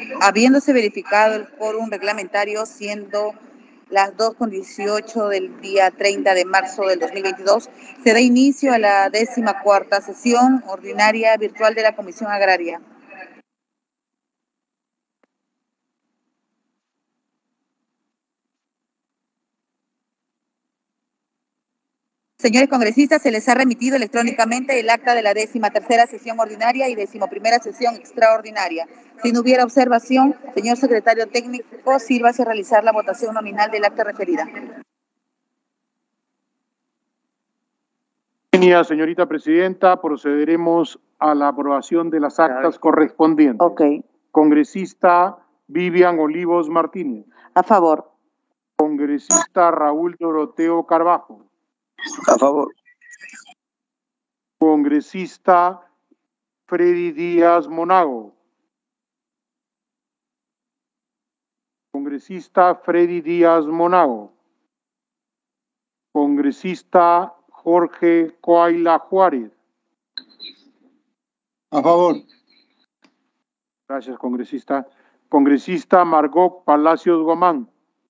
Habiéndose verificado el quórum reglamentario, siendo las 2:18 del día 30 de marzo del 2022, se da inicio a la 14ª sesión ordinaria virtual de la Comisión Agraria. Señores congresistas, se les ha remitido electrónicamente el acta de la 13ª sesión ordinaria y 11ª sesión extraordinaria. Si no hubiera observación, señor secretario técnico, sírvase a realizar la votación nominal del acta referida. Señorita Presidenta, procederemos a la aprobación de las actas correspondientes. Ok. Congresista Vivian Olivos Martínez. A favor. Congresista Raúl Doroteo Carbajo. A favor. Congresista Freddy Díaz Monago. Congresista Freddy Díaz Monago. Congresista Jorge Coaila Juárez. A favor. Gracias, congresista. Congresista Margot Palacios Gomán.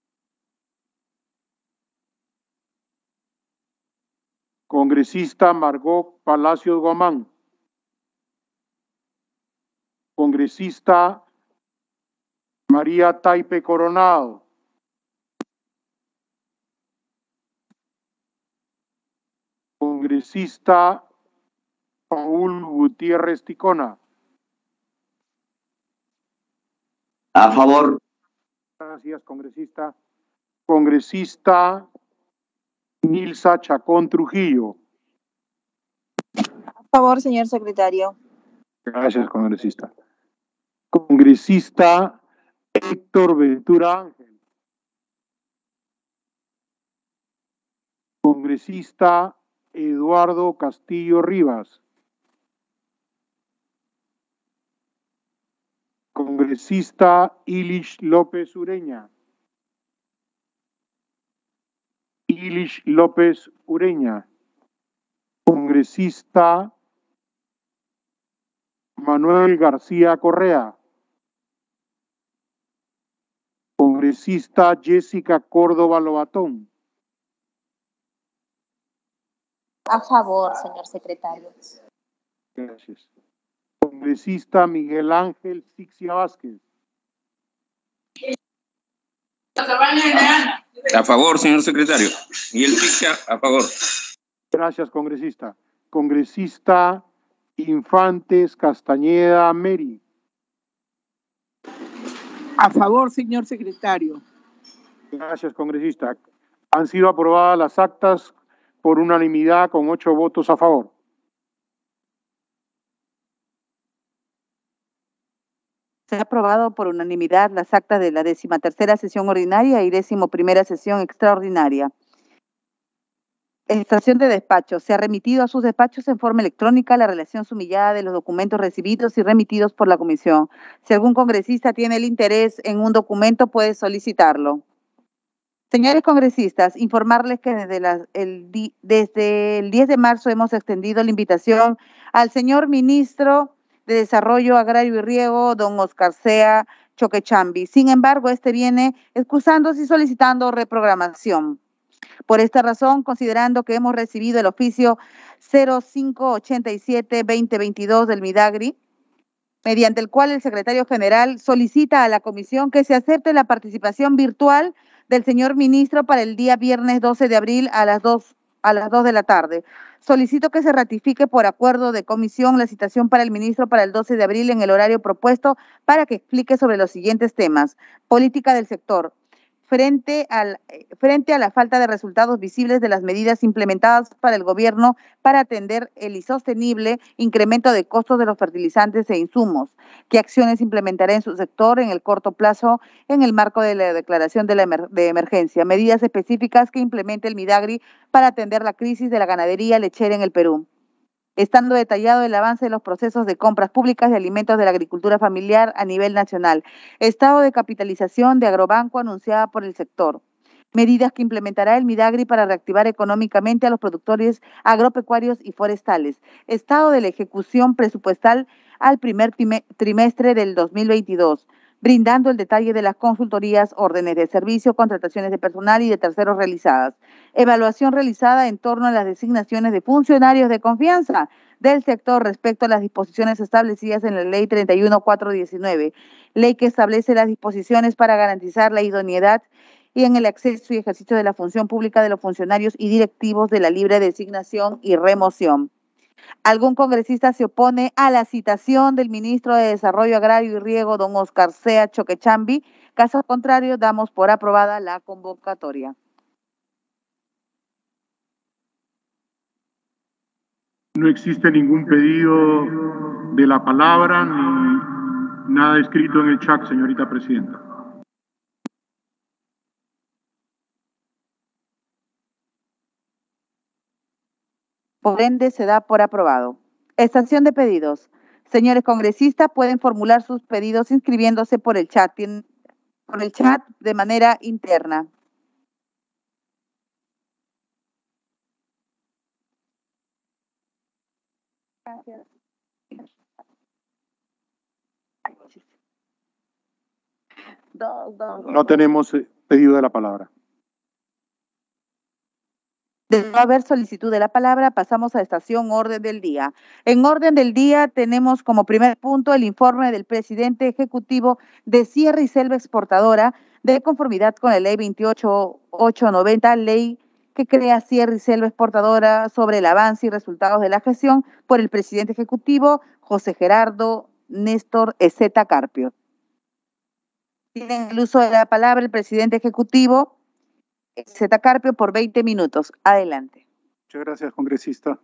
Congresista Margot Palacios Gomán. Congresista María Taipe Coronado. Congresista Paul Gutiérrez Ticona. A favor. Gracias, congresista. Congresista Nilsa Chacón Trujillo. A favor, señor secretario. Gracias, congresista. Congresista Héctor Ventura Ángel. Congresista Eduardo Castillo Rivas. Congresista Ilish López Ureña. Ilish López Ureña. Congresista Manuel García Correa. Congresista Jessica Córdoba Lobatón. A favor, señor secretario. Gracias. Congresista Miguel Ángel Sixia Vázquez. A favor, señor secretario. Miguel Sixia, a favor. Gracias, congresista. Congresista Infantes Castañeda Meri. A favor, señor secretario. Gracias, congresista. Han sido aprobadas las actas por unanimidad con 8 votos a favor. Se ha aprobado por unanimidad las actas de la 13ª sesión ordinaria y 11ª sesión extraordinaria. Estación de despacho. Se ha remitido a sus despachos en forma electrónica la relación sumillada de los documentos recibidos y remitidos por la comisión. Si algún congresista tiene el interés en un documento, puede solicitarlo. Señores congresistas, informarles que desde el 10 de marzo hemos extendido la invitación al señor ministro de Desarrollo Agrario y Riego, don Oscar Sea Choquechambi. Sin embargo, este viene excusándose y solicitando reprogramación. Por esta razón, considerando que hemos recibido el oficio 0587-2022 del Midagri, mediante el cual el secretario general solicita a la comisión que se acepte la participación virtual del señor ministro para el día viernes 12 de abril a las 2 de la tarde. Solicito que se ratifique por acuerdo de comisión la citación para el ministro para el 12 de abril en el horario propuesto para que explique sobre los siguientes temas. Política del sector. Frente a la falta de resultados visibles de las medidas implementadas para el gobierno para atender el insostenible incremento de costos de los fertilizantes e insumos. ¿Qué acciones implementará en su sector en el corto plazo en el marco de la declaración de emergencia? Medidas específicas que implemente el Midagri para atender la crisis de la ganadería lechera en el Perú. Estando detallado el avance de los procesos de compras públicas de alimentos de la agricultura familiar a nivel nacional. Estado de capitalización de Agrobanco anunciada por el sector. Medidas que implementará el Midagri para reactivar económicamente a los productores agropecuarios y forestales. Estado de la ejecución presupuestal al primer trimestre del 2022. brindando el detalle de las consultorías, órdenes de servicio, contrataciones de personal y de terceros realizadas. Evaluación realizada en torno a las designaciones de funcionarios de confianza del sector respecto a las disposiciones establecidas en la Ley 31.419, ley que establece las disposiciones para garantizar la idoneidad y en el acceso y ejercicio de la función pública de los funcionarios y directivos de la libre designación y remoción. ¿Algún congresista se opone a la citación del ministro de Desarrollo Agrario y Riego, don Oscar Sea Choquechambi? Caso contrario, damos por aprobada la convocatoria. No existe ningún pedido de la palabra ni nada escrito en el chat, señorita presidenta. Por ende, se da por aprobado. Estación de pedidos. Señores congresistas, pueden formular sus pedidos inscribiéndose por el chat de manera interna. Gracias. No tenemos pedido de la palabra. De no haber solicitud de la palabra, pasamos a estación orden del día. En orden del día tenemos como primer punto el informe del presidente ejecutivo de Sierra y Selva Exportadora de conformidad con la ley 28890, ley que crea Sierra y Selva Exportadora, sobre el avance y resultados de la gestión por el presidente ejecutivo José Gerardo Néstor Ezeta Carpio. Tiene el uso de la palabra el presidente ejecutivo Ezeta Carpio por 20 minutos. Adelante. Muchas gracias, congresista.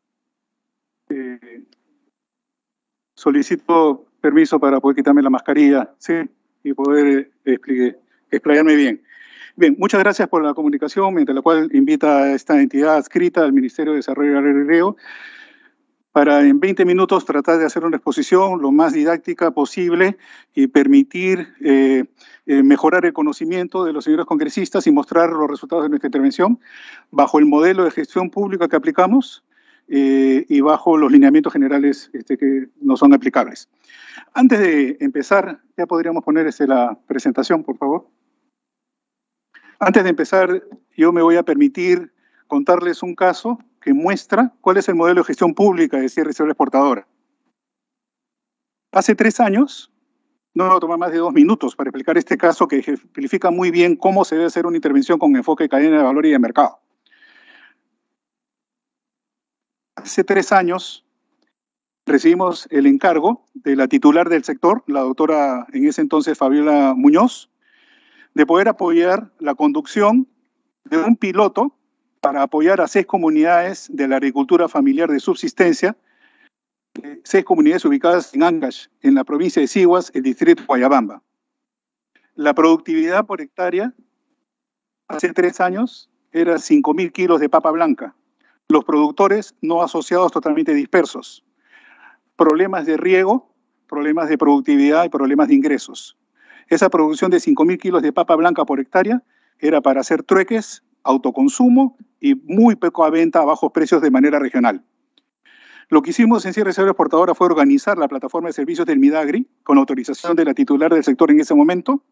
Solicito permiso para poder quitarme la mascarilla, ¿sí? Y poder explayarme bien. Bien, muchas gracias por la comunicación, mediante la cual invita a esta entidad adscrita al Ministerio de Desarrollo Agrario y Riego para en 20 minutos tratar de hacer una exposición lo más didáctica posible y permitir mejorar el conocimiento de los señores congresistas y mostrar los resultados de nuestra intervención bajo el modelo de gestión pública que aplicamos y bajo los lineamientos generales que nos son aplicables. Antes de empezar, ya podríamos poner la presentación, por favor. Antes de empezar, yo me voy a permitir contarles un caso que muestra cuál es el modelo de gestión pública de Sierra y Selva Exportadora. Hace 3 años, no me voy a tomar más de 2 minutos para explicar este caso que ejemplifica muy bien cómo se debe hacer una intervención con enfoque de cadena de valor y de mercado. Hace 3 años recibimos el encargo de la titular del sector, la doctora en ese entonces Fabiola Muñoz, de poder apoyar la conducción de un piloto para apoyar a 6 comunidades de la agricultura familiar de subsistencia, 6 comunidades ubicadas en Ancash, en la provincia de Siguas, el distrito de Guayabamba. La productividad por hectárea hace 3 años era 5.000 kilos de papa blanca. Los productores no asociados totalmente dispersos. Problemas de riego, problemas de productividad y problemas de ingresos. Esa producción de 5.000 kilos de papa blanca por hectárea era para hacer trueques, autoconsumo y muy poco a venta a bajos precios de manera regional. Lo que hicimos en Sierra y Selva Exportadora fue organizar la plataforma de servicios del Midagri con autorización de la titular del sector en ese momento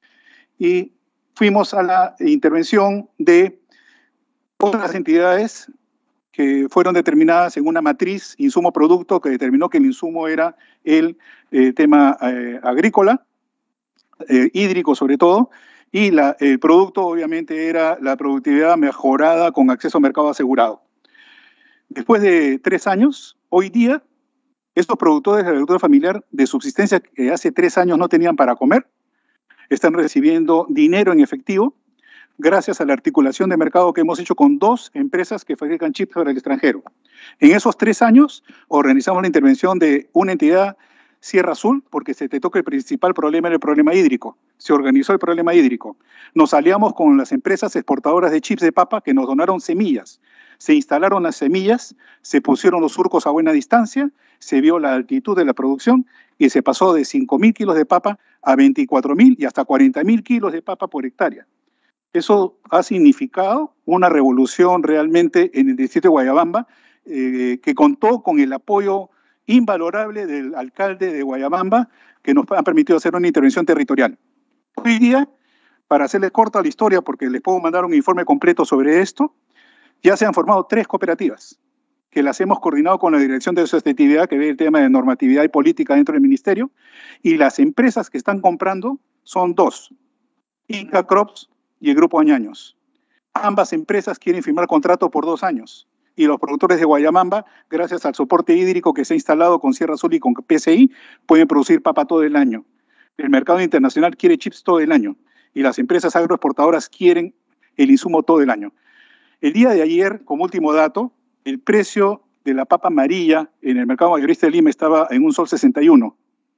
y fuimos a la intervención de otras entidades que fueron determinadas en una matriz insumo-producto que determinó que el insumo era el tema agrícola, hídrico sobre todo, y el producto obviamente era la productividad mejorada con acceso a mercado asegurado. Después de 3 años, hoy día, estos productores de la agricultura familiar de subsistencia que hace 3 años no tenían para comer, están recibiendo dinero en efectivo gracias a la articulación de mercado que hemos hecho con 2 empresas que fabrican chips para el extranjero. En esos 3 años organizamos la intervención de una entidad Sierra Azul, porque se te toca el principal problema, era el problema hídrico. Se organizó el problema hídrico. Nos aliamos con las empresas exportadoras de chips de papa que nos donaron semillas. Se instalaron las semillas, se pusieron los surcos a buena distancia, se vio la altitud de la producción y se pasó de 5.000 kilos de papa a 24.000 y hasta 40.000 kilos de papa por hectárea. Eso ha significado una revolución realmente en el distrito de Guayabamba, que contó con el apoyo invalorable del alcalde de Guayabamba, que nos han permitido hacer una intervención territorial. Hoy día, para hacerles corta la historia, porque les puedo mandar un informe completo sobre esto, ya se han formado 3 cooperativas, que las hemos coordinado con la Dirección de Sostenibilidad, que ve el tema de normatividad y política dentro del Ministerio, y las empresas que están comprando son 2, Inca Crops y el Grupo Añaños. Ambas empresas quieren firmar contrato por 2 años, y los productores de Guayamamba, gracias al soporte hídrico que se ha instalado con Sierra Azul y con PCI, pueden producir papa todo el año. El mercado internacional quiere chips todo el año, y las empresas agroexportadoras quieren el insumo todo el año. El día de ayer, como último dato, el precio de la papa amarilla en el mercado mayorista de Lima estaba en $1.61.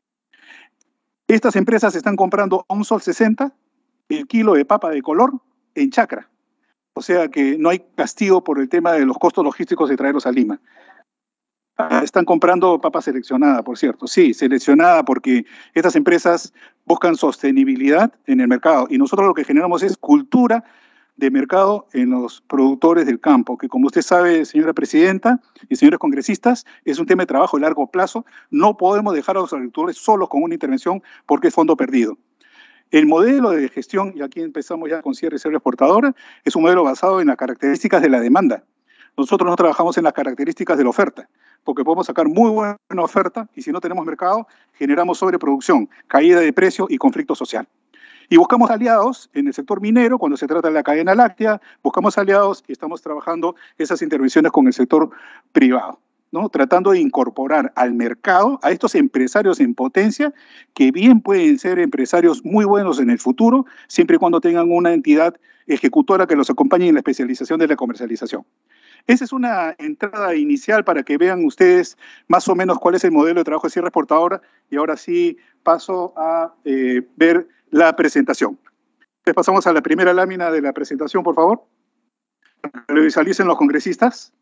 Estas empresas están comprando a $1.60 el kilo de papa de color en chacra. O sea que no hay castigo por el tema de los costos logísticos de traerlos a Lima. Están comprando papa seleccionada, por cierto. Sí, seleccionada porque estas empresas buscan sostenibilidad en el mercado y nosotros lo que generamos es cultura de mercado en los productores del campo, que como usted sabe, señora presidenta y señores congresistas, es un tema de trabajo de largo plazo. No podemos dejar a los agricultores solos con una intervención porque es fondo perdido. El modelo de gestión, y aquí empezamos ya con cierre y reserva exportadora, es un modelo basado en las características de la demanda. Nosotros no trabajamos en las características de la oferta, porque podemos sacar muy buena oferta y si no tenemos mercado, generamos sobreproducción, caída de precio y conflicto social. Y buscamos aliados en el sector minero cuando se trata de la cadena láctea, buscamos aliados y estamos trabajando esas intervenciones con el sector privado, ¿no? Tratando de incorporar al mercado a estos empresarios en potencia que bien pueden ser empresarios muy buenos en el futuro, siempre y cuando tengan una entidad ejecutora que los acompañe en la especialización de la comercialización. Esa es una entrada inicial para que vean ustedes más o menos cuál es el modelo de trabajo de cierre exportadora y ahora sí paso a ver la presentación. Entonces pasamos a la primera lámina de la presentación, por favor. Para que lo visualicen los congresistas.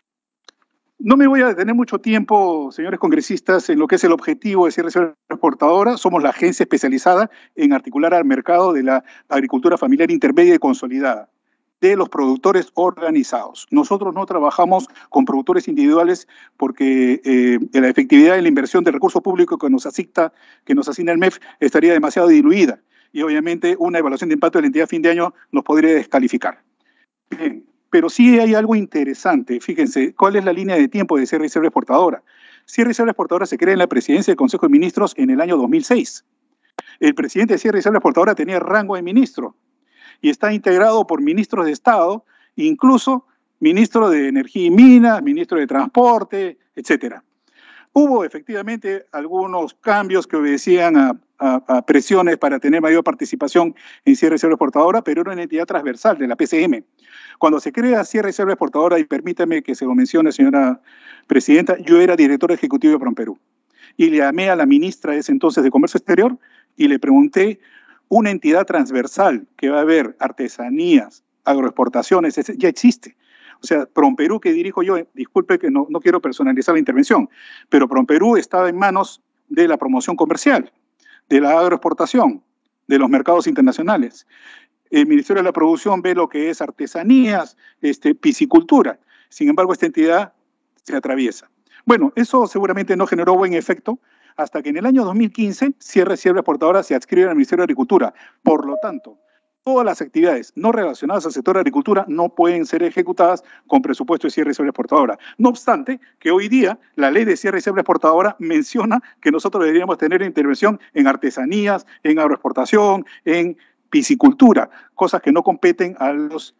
No me voy a detener mucho tiempo, señores congresistas, en lo que es el objetivo de cierre exportadora. Somos la agencia especializada en articular al mercado de la agricultura familiar intermedia y consolidada, de los productores organizados. Nosotros no trabajamos con productores individuales porque la efectividad de la inversión del recurso público que nos asigna el MEF estaría demasiado diluida y obviamente una evaluación de impacto de la entidad a fin de año nos podría descalificar. Bien, pero sí hay algo interesante. Fíjense, ¿cuál es la línea de tiempo de cierre y reserva exportadora? Cierre y reserva exportadora se crea en la presidencia del Consejo de Ministros en el año 2006. El presidente de cierre y reserva exportadora tenía rango de ministro y está integrado por ministros de Estado, incluso ministro de Energía y Minas, ministro de Transporte, etc. Hubo efectivamente algunos cambios que obedecían a presiones para tener mayor participación en cierre y reserva exportadora, pero era una entidad transversal de la PCM. Cuando se crea cierre y reserva exportadora, y permítame que se lo mencione, señora presidenta, yo era director ejecutivo de PROMPERÚ y le llamé a la ministra de ese entonces de Comercio Exterior y le pregunté, una entidad transversal que va a haber artesanías, agroexportaciones, ya existe. O sea, PROMPERÚ que dirijo yo, disculpe que no quiero personalizar la intervención, pero PROMPERÚ estaba en manos de la promoción comercial, de la agroexportación, de los mercados internacionales. El Ministerio de la Producción ve lo que es artesanías, piscicultura. Sin embargo, esta entidad se atraviesa. Bueno, eso seguramente no generó buen efecto, hasta que en el año 2015 cierre y reserva exportadora se adscribe al Ministerio de Agricultura. Por lo tanto, todas las actividades no relacionadas al sector de agricultura no pueden ser ejecutadas con presupuesto de cierre y reserva exportadora. No obstante, que hoy día la ley de cierre y reserva exportadora menciona que nosotros deberíamos tener intervención en artesanías, en agroexportación, en piscicultura, cosas que no competen a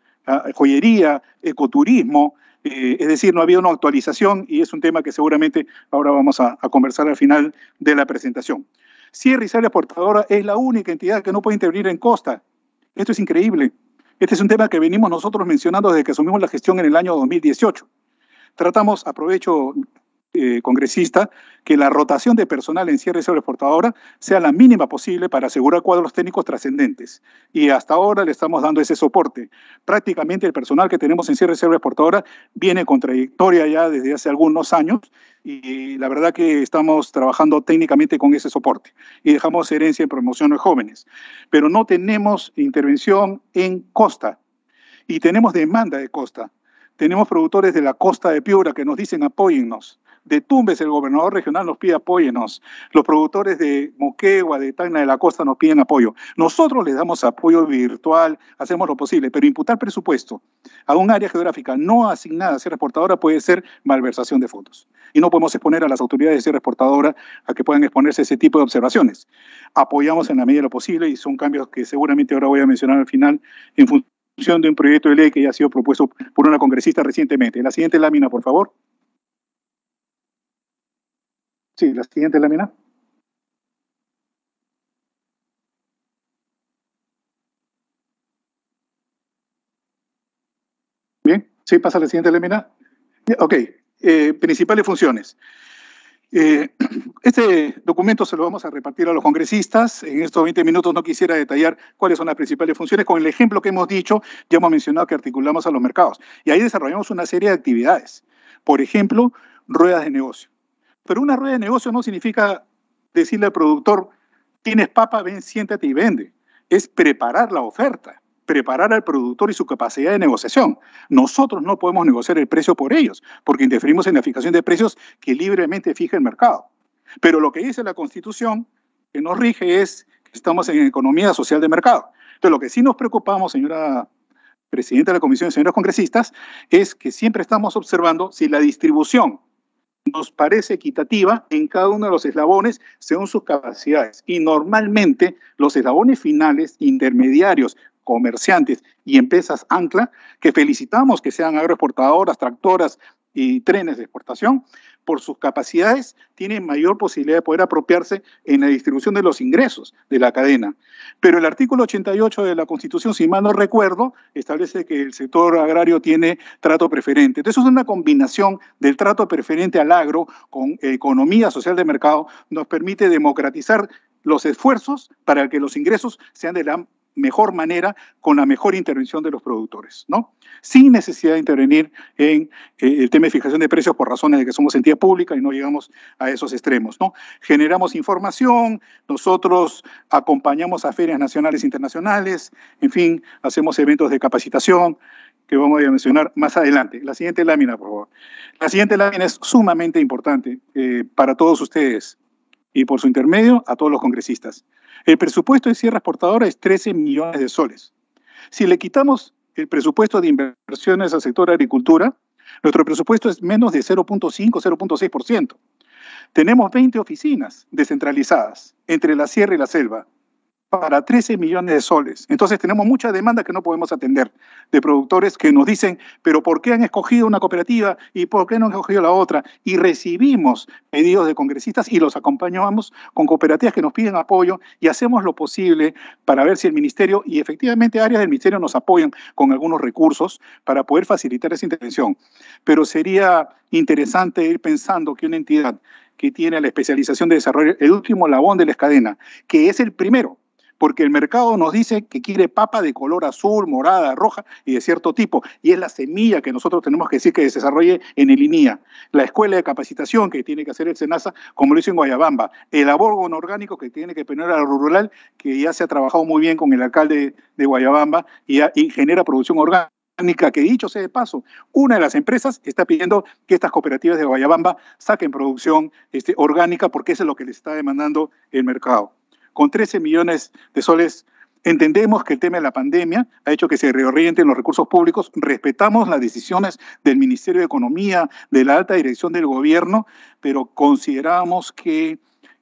joyería, ecoturismo. Es decir, no había una actualización y es un tema que seguramente ahora vamos a conversar al final de la presentación. Cierre y reserva exportadora es la única entidad que no puede intervenir en costa. Esto es increíble. Este es un tema que venimos nosotros mencionando desde que asumimos la gestión en el año 2018. Tratamos, aprovecho, congresista, que la rotación de personal en cierre y reserva exportadora sea la mínima posible para asegurar cuadros técnicos trascendentes. Y hasta ahora le estamos dando ese soporte. Prácticamente el personal que tenemos en cierre y reserva exportadora viene con trayectoria ya desde hace algunos años y la verdad que estamos trabajando técnicamente con ese soporte y dejamos herencia en promoción de jóvenes. Pero no tenemos intervención en costa y tenemos demanda de costa. Tenemos productores de la costa de Piura que nos dicen apóyennos. de Tumbes, el gobernador regional nos pide apóyenos. Los productores de Moquegua, de Tacna de la Costa nos piden apoyo. Nosotros les damos apoyo virtual, hacemos lo posible, pero imputar presupuesto a un área geográfica no asignada a ser exportadora puede ser malversación de fondos. Y no podemos exponer a las autoridades de ser exportadora a que puedan exponerse a ese tipo de observaciones. Apoyamos en la medida de lo posible y son cambios que seguramente ahora voy a mencionar al final en función de un proyecto de ley que ya ha sido propuesto por una congresista recientemente. La siguiente lámina, por favor. Sí, la siguiente lámina. Bien, sí, pasa a la siguiente lámina. Ok, principales funciones. Este documento se lo vamos a repartir a los congresistas. En estos 20 minutos no quisiera detallar cuáles son las principales funciones. Con el ejemplo que hemos dicho, ya hemos mencionado que articulamos a los mercados. Y ahí desarrollamos una serie de actividades. Por ejemplo, ruedas de negocio. Pero una rueda de negocio no significa decirle al productor, tienes papa, ven, siéntate y vende. Es preparar la oferta, preparar al productor y su capacidad de negociación. Nosotros no podemos negociar el precio por ellos, porque interferimos en la fijación de precios que libremente fija el mercado. Pero lo que dice la Constitución, que nos rige, es que estamos en economía social de mercado. Entonces, lo que sí nos preocupamos, señora presidenta de la Comisión y señores congresistas, es que siempre estamos observando si la distribución nos parece equitativa en cada uno de los eslabones según sus capacidades. Y normalmente los eslabones finales, intermediarios, comerciantes y empresas ancla, que felicitamos que sean agroexportadoras, tractoras y trenes de exportación, por sus capacidades tienen mayor posibilidad de poder apropiarse en la distribución de los ingresos de la cadena. Pero el artículo 88 de la Constitución, si mal no recuerdo, establece que el sector agrario tiene trato preferente. Entonces es una combinación del trato preferente al agro con economía social de mercado, nos permite democratizar los esfuerzos para que los ingresos sean de la mejor manera, con la mejor intervención de los productores, ¿no? Sin necesidad de intervenir en el tema de fijación de precios por razones de que somos entidad pública y no llegamos a esos extremos, ¿no? Generamos información, nosotros acompañamos a ferias nacionales e internacionales, en fin, hacemos eventos de capacitación que vamos a mencionar más adelante. La siguiente lámina, por favor. La siguiente lámina es sumamente importante para todos ustedes y por su intermedio a todos los congresistas. El presupuesto de cierre exportadora es 13 millones de soles. Si le quitamos el presupuesto de inversiones al sector agricultura, nuestro presupuesto es menos de 0.5, 0.6%. Tenemos 20 oficinas descentralizadas entre la sierra y la selva para 13 millones de soles. Entonces tenemos mucha demanda que no podemos atender de productores que nos dicen, pero ¿por qué han escogido una cooperativa y por qué no han escogido la otra? Y recibimos pedidos de congresistas y los acompañamos con cooperativas que nos piden apoyo y hacemos lo posible para ver si el ministerio, y efectivamente áreas del ministerio nos apoyan con algunos recursos para poder facilitar esa intervención. Pero sería interesante ir pensando que una entidad que tiene la especialización de desarrollo, el último labón de la cadena, que es el primero, porque el mercado nos dice que quiere papa de color azul, morada, roja y de cierto tipo, y es la semilla que nosotros tenemos que decir que se desarrolle en el INIA, la escuela de capacitación que tiene que hacer el SENASA, como lo hizo en Guayabamba, el abono orgánico que tiene que poner a la rural, que ya se ha trabajado muy bien con el alcalde de Guayabamba y genera producción orgánica, que dicho sea de paso, una de las empresas está pidiendo que estas cooperativas de Guayabamba saquen producción orgánica porque eso es lo que les está demandando el mercado. Con 13 millones de soles, entendemos que el tema de la pandemia ha hecho que se reorienten los recursos públicos, respetamos las decisiones del Ministerio de Economía, de la alta dirección del gobierno, pero consideramos que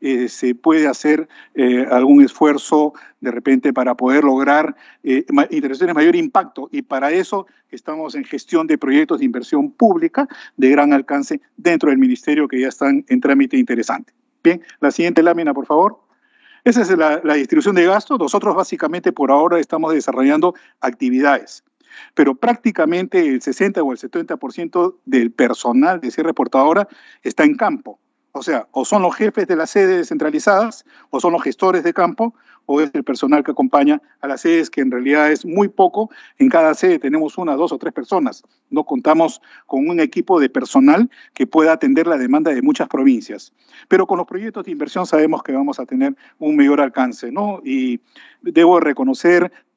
se puede hacer algún esfuerzo de repente para poder lograr intervenciones de mayor impacto, y para eso estamos en gestión de proyectos de inversión pública de gran alcance dentro del ministerio que ya están en trámite interesante. Bien, la siguiente lámina, por favor. Esa es la distribución de gastos. Nosotros básicamente por ahora estamos desarrollando actividades, pero prácticamente el 60 o el 70% del personal de cierre exportadora está en campo. O sea, o son los jefes de las sedes descentralizadas, o son los gestores de campo, o es el personal que acompaña a las sedes, que en realidad es muy poco. En cada sede tenemos 1, 2 o 3 personas. No contamos con un equipo de personal que pueda atender la demanda de muchas provincias. Pero con los proyectos de inversión sabemos que vamos a tener un mayor alcance, ¿no? Y debo reconocer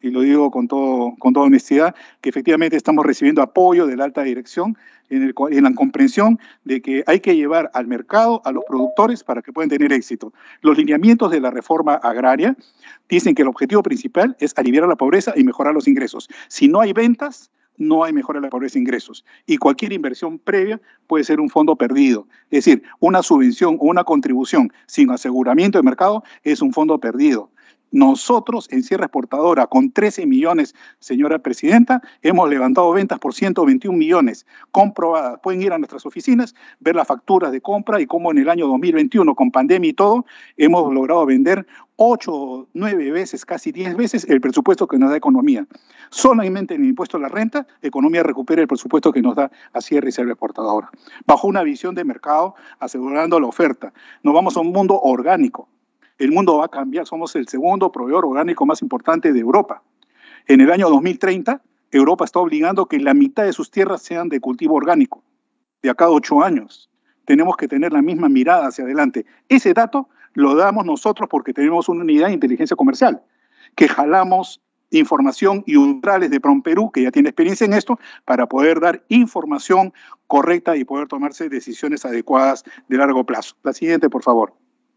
y lo digo con toda honestidad, que efectivamente estamos recibiendo apoyo de la alta dirección en la comprensión de que hay que llevar al mercado a los productores para que puedan tener éxito. Los lineamientos de la reforma agraria dicen que el objetivo principal es aliviar la pobreza y mejorar los ingresos. Si no hay ventas, no hay mejora de la pobreza e ingresos. Y cualquier inversión previa puede ser un fondo perdido. Es decir, una subvención o una contribución sin aseguramiento de mercado es un fondo perdido. Nosotros, en Sierra Exportadora, con 13 millones, señora presidenta, hemos levantado ventas por 121 millones comprobadas. Pueden ir a nuestras oficinas, ver las facturas de compra y cómo en el año 2021, con pandemia y todo, hemos logrado vender 8, 9 veces, casi 10 veces el presupuesto que nos da Economía. Solamente en el impuesto a la renta, Economía recupera el presupuesto que nos da a Sierra y Selva Exportadora. Bajo una visión de mercado, asegurando la oferta. Nos vamos a un mundo orgánico. El mundo va a cambiar, somos el segundo proveedor orgánico más importante de Europa. En el año 2030, Europa está obligando que la mitad de sus tierras sean de cultivo orgánico. De acá a 8 años. Tenemos que tener la misma mirada hacia adelante. Ese dato lo damos nosotros porque tenemos una unidad de inteligencia comercial, que jalamos información y umbrales de PROMPERÚ, que ya tiene experiencia en esto, para poder dar información correcta y poder tomarse decisiones adecuadas de largo plazo. La siguiente, por favor.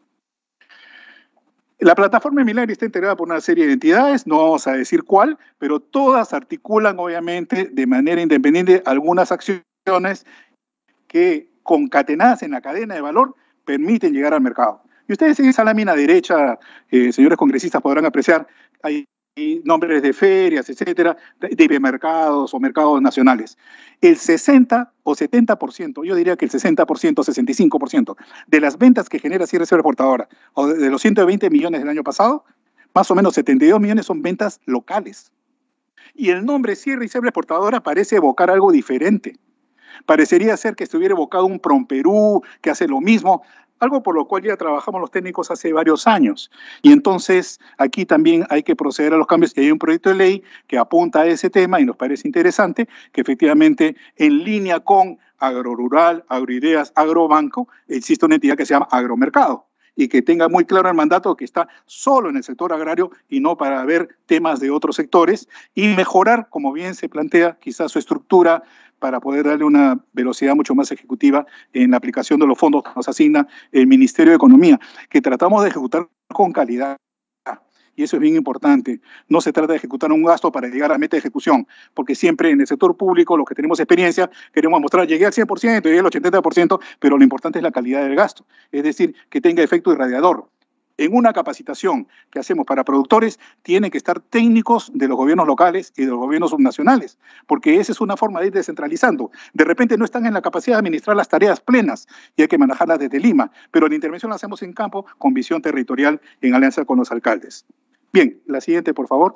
La plataforma Milagri está integrada por una serie de entidades, no vamos a decir cuál, pero todas articulan obviamente de manera independiente algunas acciones que concatenadas en la cadena de valor permiten llegar al mercado. Y ustedes en esa lámina derecha, señores congresistas, podrán apreciar, hay nombres de ferias, etcétera, de hipermercados o mercados nacionales. El 60 o 70%, yo diría que el 60%, 65% de las ventas que genera Sierra Exportadora, o de los 120 millones del año pasado, más o menos 72 millones son ventas locales. Y el nombre Sierra y Selva Exportadora parece evocar algo diferente. Parecería ser que estuviera evocado un PROMPERÚ que hace lo mismo, algo por lo cual ya trabajamos los técnicos hace varios años. Y entonces aquí también hay que proceder a los cambios. Y hay un proyecto de ley que apunta a ese tema y nos parece interesante que efectivamente en línea con Agrorural, Agroideas, Agrobanco, existe una entidad que se llama Agromercado y que tenga muy claro el mandato que está solo en el sector agrario y no para ver temas de otros sectores y mejorar, como bien se plantea, quizás su estructura para poder darle una velocidad mucho más ejecutiva en la aplicación de los fondos que nos asigna el Ministerio de Economía, que tratamos de ejecutar con calidad. Y eso es bien importante. No se trata de ejecutar un gasto para llegar a meta de ejecución, porque siempre en el sector público, los que tenemos experiencia, queremos mostrar, llegué al 100%, llegué al 80%, pero lo importante es la calidad del gasto. Es decir, que tenga efecto irradiador. En una capacitación que hacemos para productores, tienen que estar técnicos de los gobiernos locales y de los gobiernos subnacionales, porque esa es una forma de ir descentralizando. De repente no están en la capacidad de administrar las tareas plenas y hay que manejarlas desde Lima, pero la intervención la hacemos en campo con visión territorial en alianza con los alcaldes. Bien, la siguiente, por favor.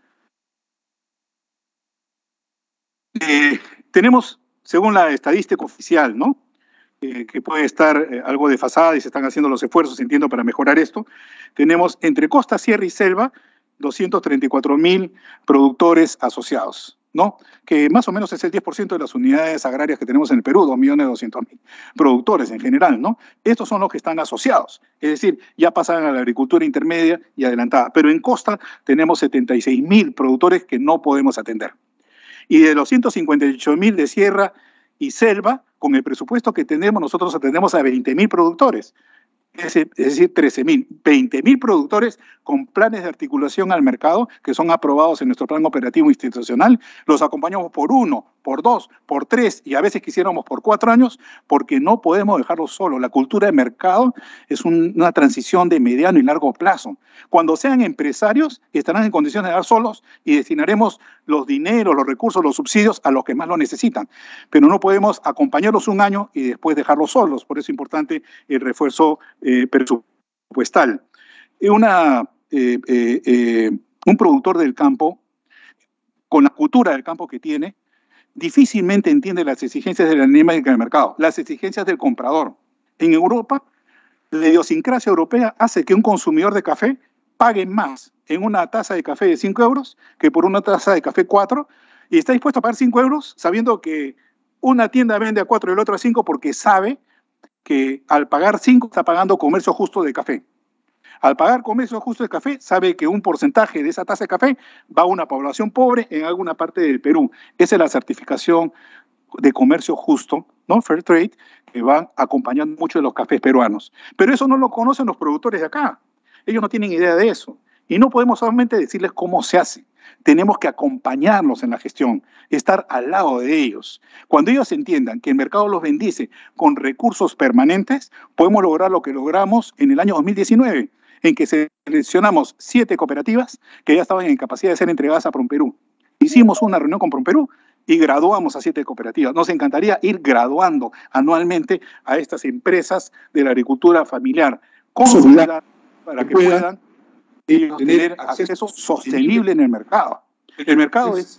Tenemos, según la estadística oficial, ¿no?, que puede estar algo desfasada y se están haciendo los esfuerzos, entiendo, para mejorar esto. Tenemos entre costa, sierra y selva 234.000 productores asociados, ¿no?, que más o menos es el 10% de las unidades agrarias que tenemos en el Perú, 2.200.000 productores en general, ¿no? Estos son los que están asociados, es decir, ya pasan a la agricultura intermedia y adelantada, pero en costa tenemos 76.000 productores que no podemos atender. Y de los 158.000 de sierra y selva, con el presupuesto que tenemos, nosotros atendemos a 20.000 productores. Es decir, 13.000, 20.000 productores con planes de articulación al mercado que son aprobados en nuestro plan operativo institucional. Los acompañamos por 1, por 2, por 3 y a veces quisiéramos por 4 años porque no podemos dejarlos solos. La cultura de mercado es una transición de mediano y largo plazo. Cuando sean empresarios estarán en condiciones de dar solos y destinaremos los dineros, los recursos, los subsidios a los que más lo necesitan. Pero no podemos acompañarlos un año y después dejarlos solos. Por eso es importante el refuerzo presupuestal. Un productor del campo, con la cultura del campo que tiene, difícilmente entiende las exigencias de la dinámica del mercado, las exigencias del comprador. En Europa, la idiosincrasia europea hace que un consumidor de café pague más en una taza de café de 5 euros que por una taza de café 4, y está dispuesto a pagar 5 euros sabiendo que una tienda vende a 4 y el otro a 5 porque sabe que al pagar 5 está pagando comercio justo de café. Al pagar comercio justo de café, sabe que un porcentaje de esa tasa de café va a una población pobre en alguna parte del Perú. Esa es la certificación de comercio justo, ¿no? Fair Trade, que van acompañando mucho de los cafés peruanos. Pero eso no lo conocen los productores de acá. Ellos no tienen idea de eso. Y no podemos solamente decirles cómo se hace. Tenemos que acompañarlos en la gestión, estar al lado de ellos. Cuando ellos entiendan que el mercado los bendice con recursos permanentes, podemos lograr lo que logramos en el año 2019, en que seleccionamos 7 cooperativas que ya estaban en capacidad de ser entregadas a PROMPERÚ. Hicimos una reunión con PROMPERÚ y graduamos a 7 cooperativas. Nos encantaría ir graduando anualmente a estas empresas de la agricultura familiar, consolidar para que puedan ellos tener acceso sostenible en el mercado. El mercado es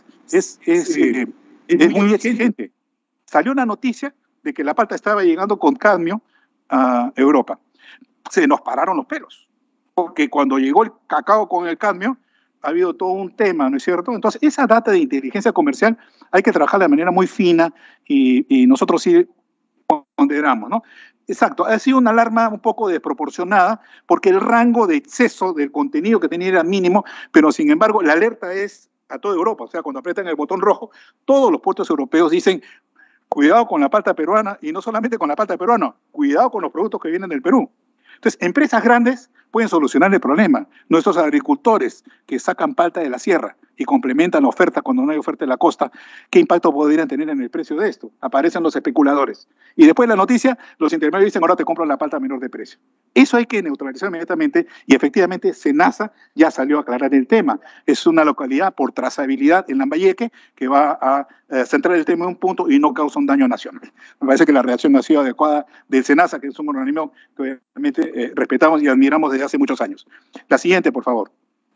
muy exigente. Salió una noticia de que la palta estaba llegando con cadmio a Europa. Se nos pararon los pelos, porque cuando llegó el cacao con el cadmio, ha habido todo un tema, ¿no es cierto? Entonces, esa data de inteligencia comercial hay que trabajarla de manera muy fina y nosotros sí ponderamos, ¿no? Exacto, ha sido una alarma un poco desproporcionada porque el rango de exceso del contenido que tenía era mínimo, pero sin embargo la alerta es a toda Europa. O sea, cuando apretan el botón rojo, todos los puertos europeos dicen cuidado con la palta peruana, y no solamente con la palta peruana, cuidado con los productos que vienen del Perú. Entonces, empresas grandes pueden solucionar el problema. Nuestros agricultores que sacan palta de la sierra y complementan la oferta cuando no hay oferta en la costa, ¿qué impacto podrían tener en el precio de esto? Aparecen los especuladores. Y después de la noticia, los intermediarios dicen, ahora te compro la palta a menor de precio. Eso hay que neutralizar inmediatamente y efectivamente SENASA ya salió a aclarar el tema. Es una localidad por trazabilidad en Lambayeque que va a centrar el tema en un punto y no causa un daño nacional. Me parece que la reacción ha sido adecuada del SENASA, que es un organismo que obviamente respetamos y admiramos desde hace muchos años. La siguiente, por favor.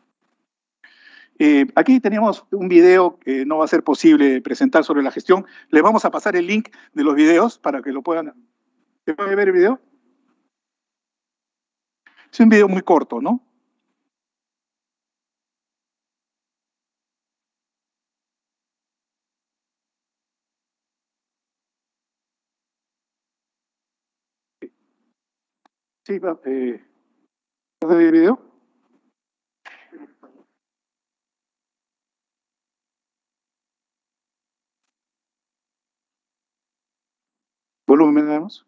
Aquí tenemos un video que no va a ser posible presentar sobre la gestión. Les vamos a pasar el link de los videos para que lo puedan... ¿Se puede ver el video? Es un video muy corto, ¿no? Sí, ¿puedes ver el video? Volumen, damos.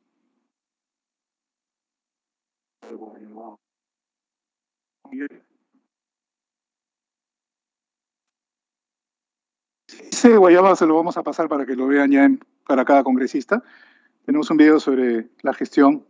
Ese guayaba se lo vamos a pasar para que lo vean ya para cada congresista. Tenemos un video sobre la gestión.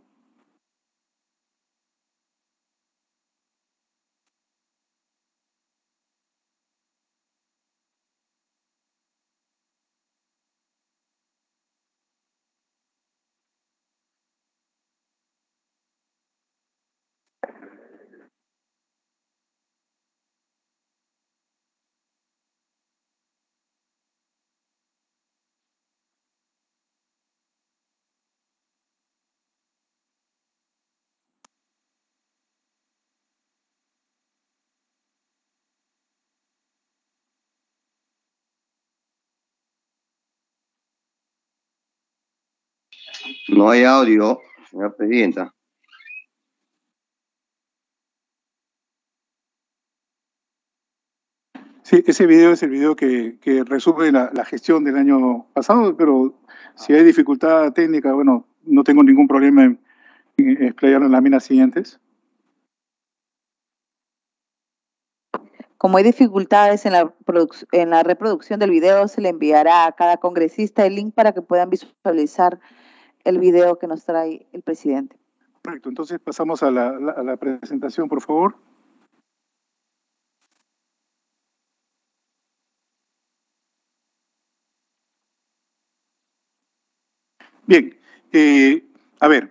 No hay audio, señora presidenta. Sí, ese video es el video que resume la gestión del año pasado, pero si hay dificultad técnica, bueno, no tengo ningún problema en explayarlo en las minas siguientes. Como hay dificultades en la reproducción del video, se le enviará a cada congresista el link para que puedan visualizar el video que nos trae el presidente. Correcto, entonces pasamos a la presentación, por favor. Bien, a ver,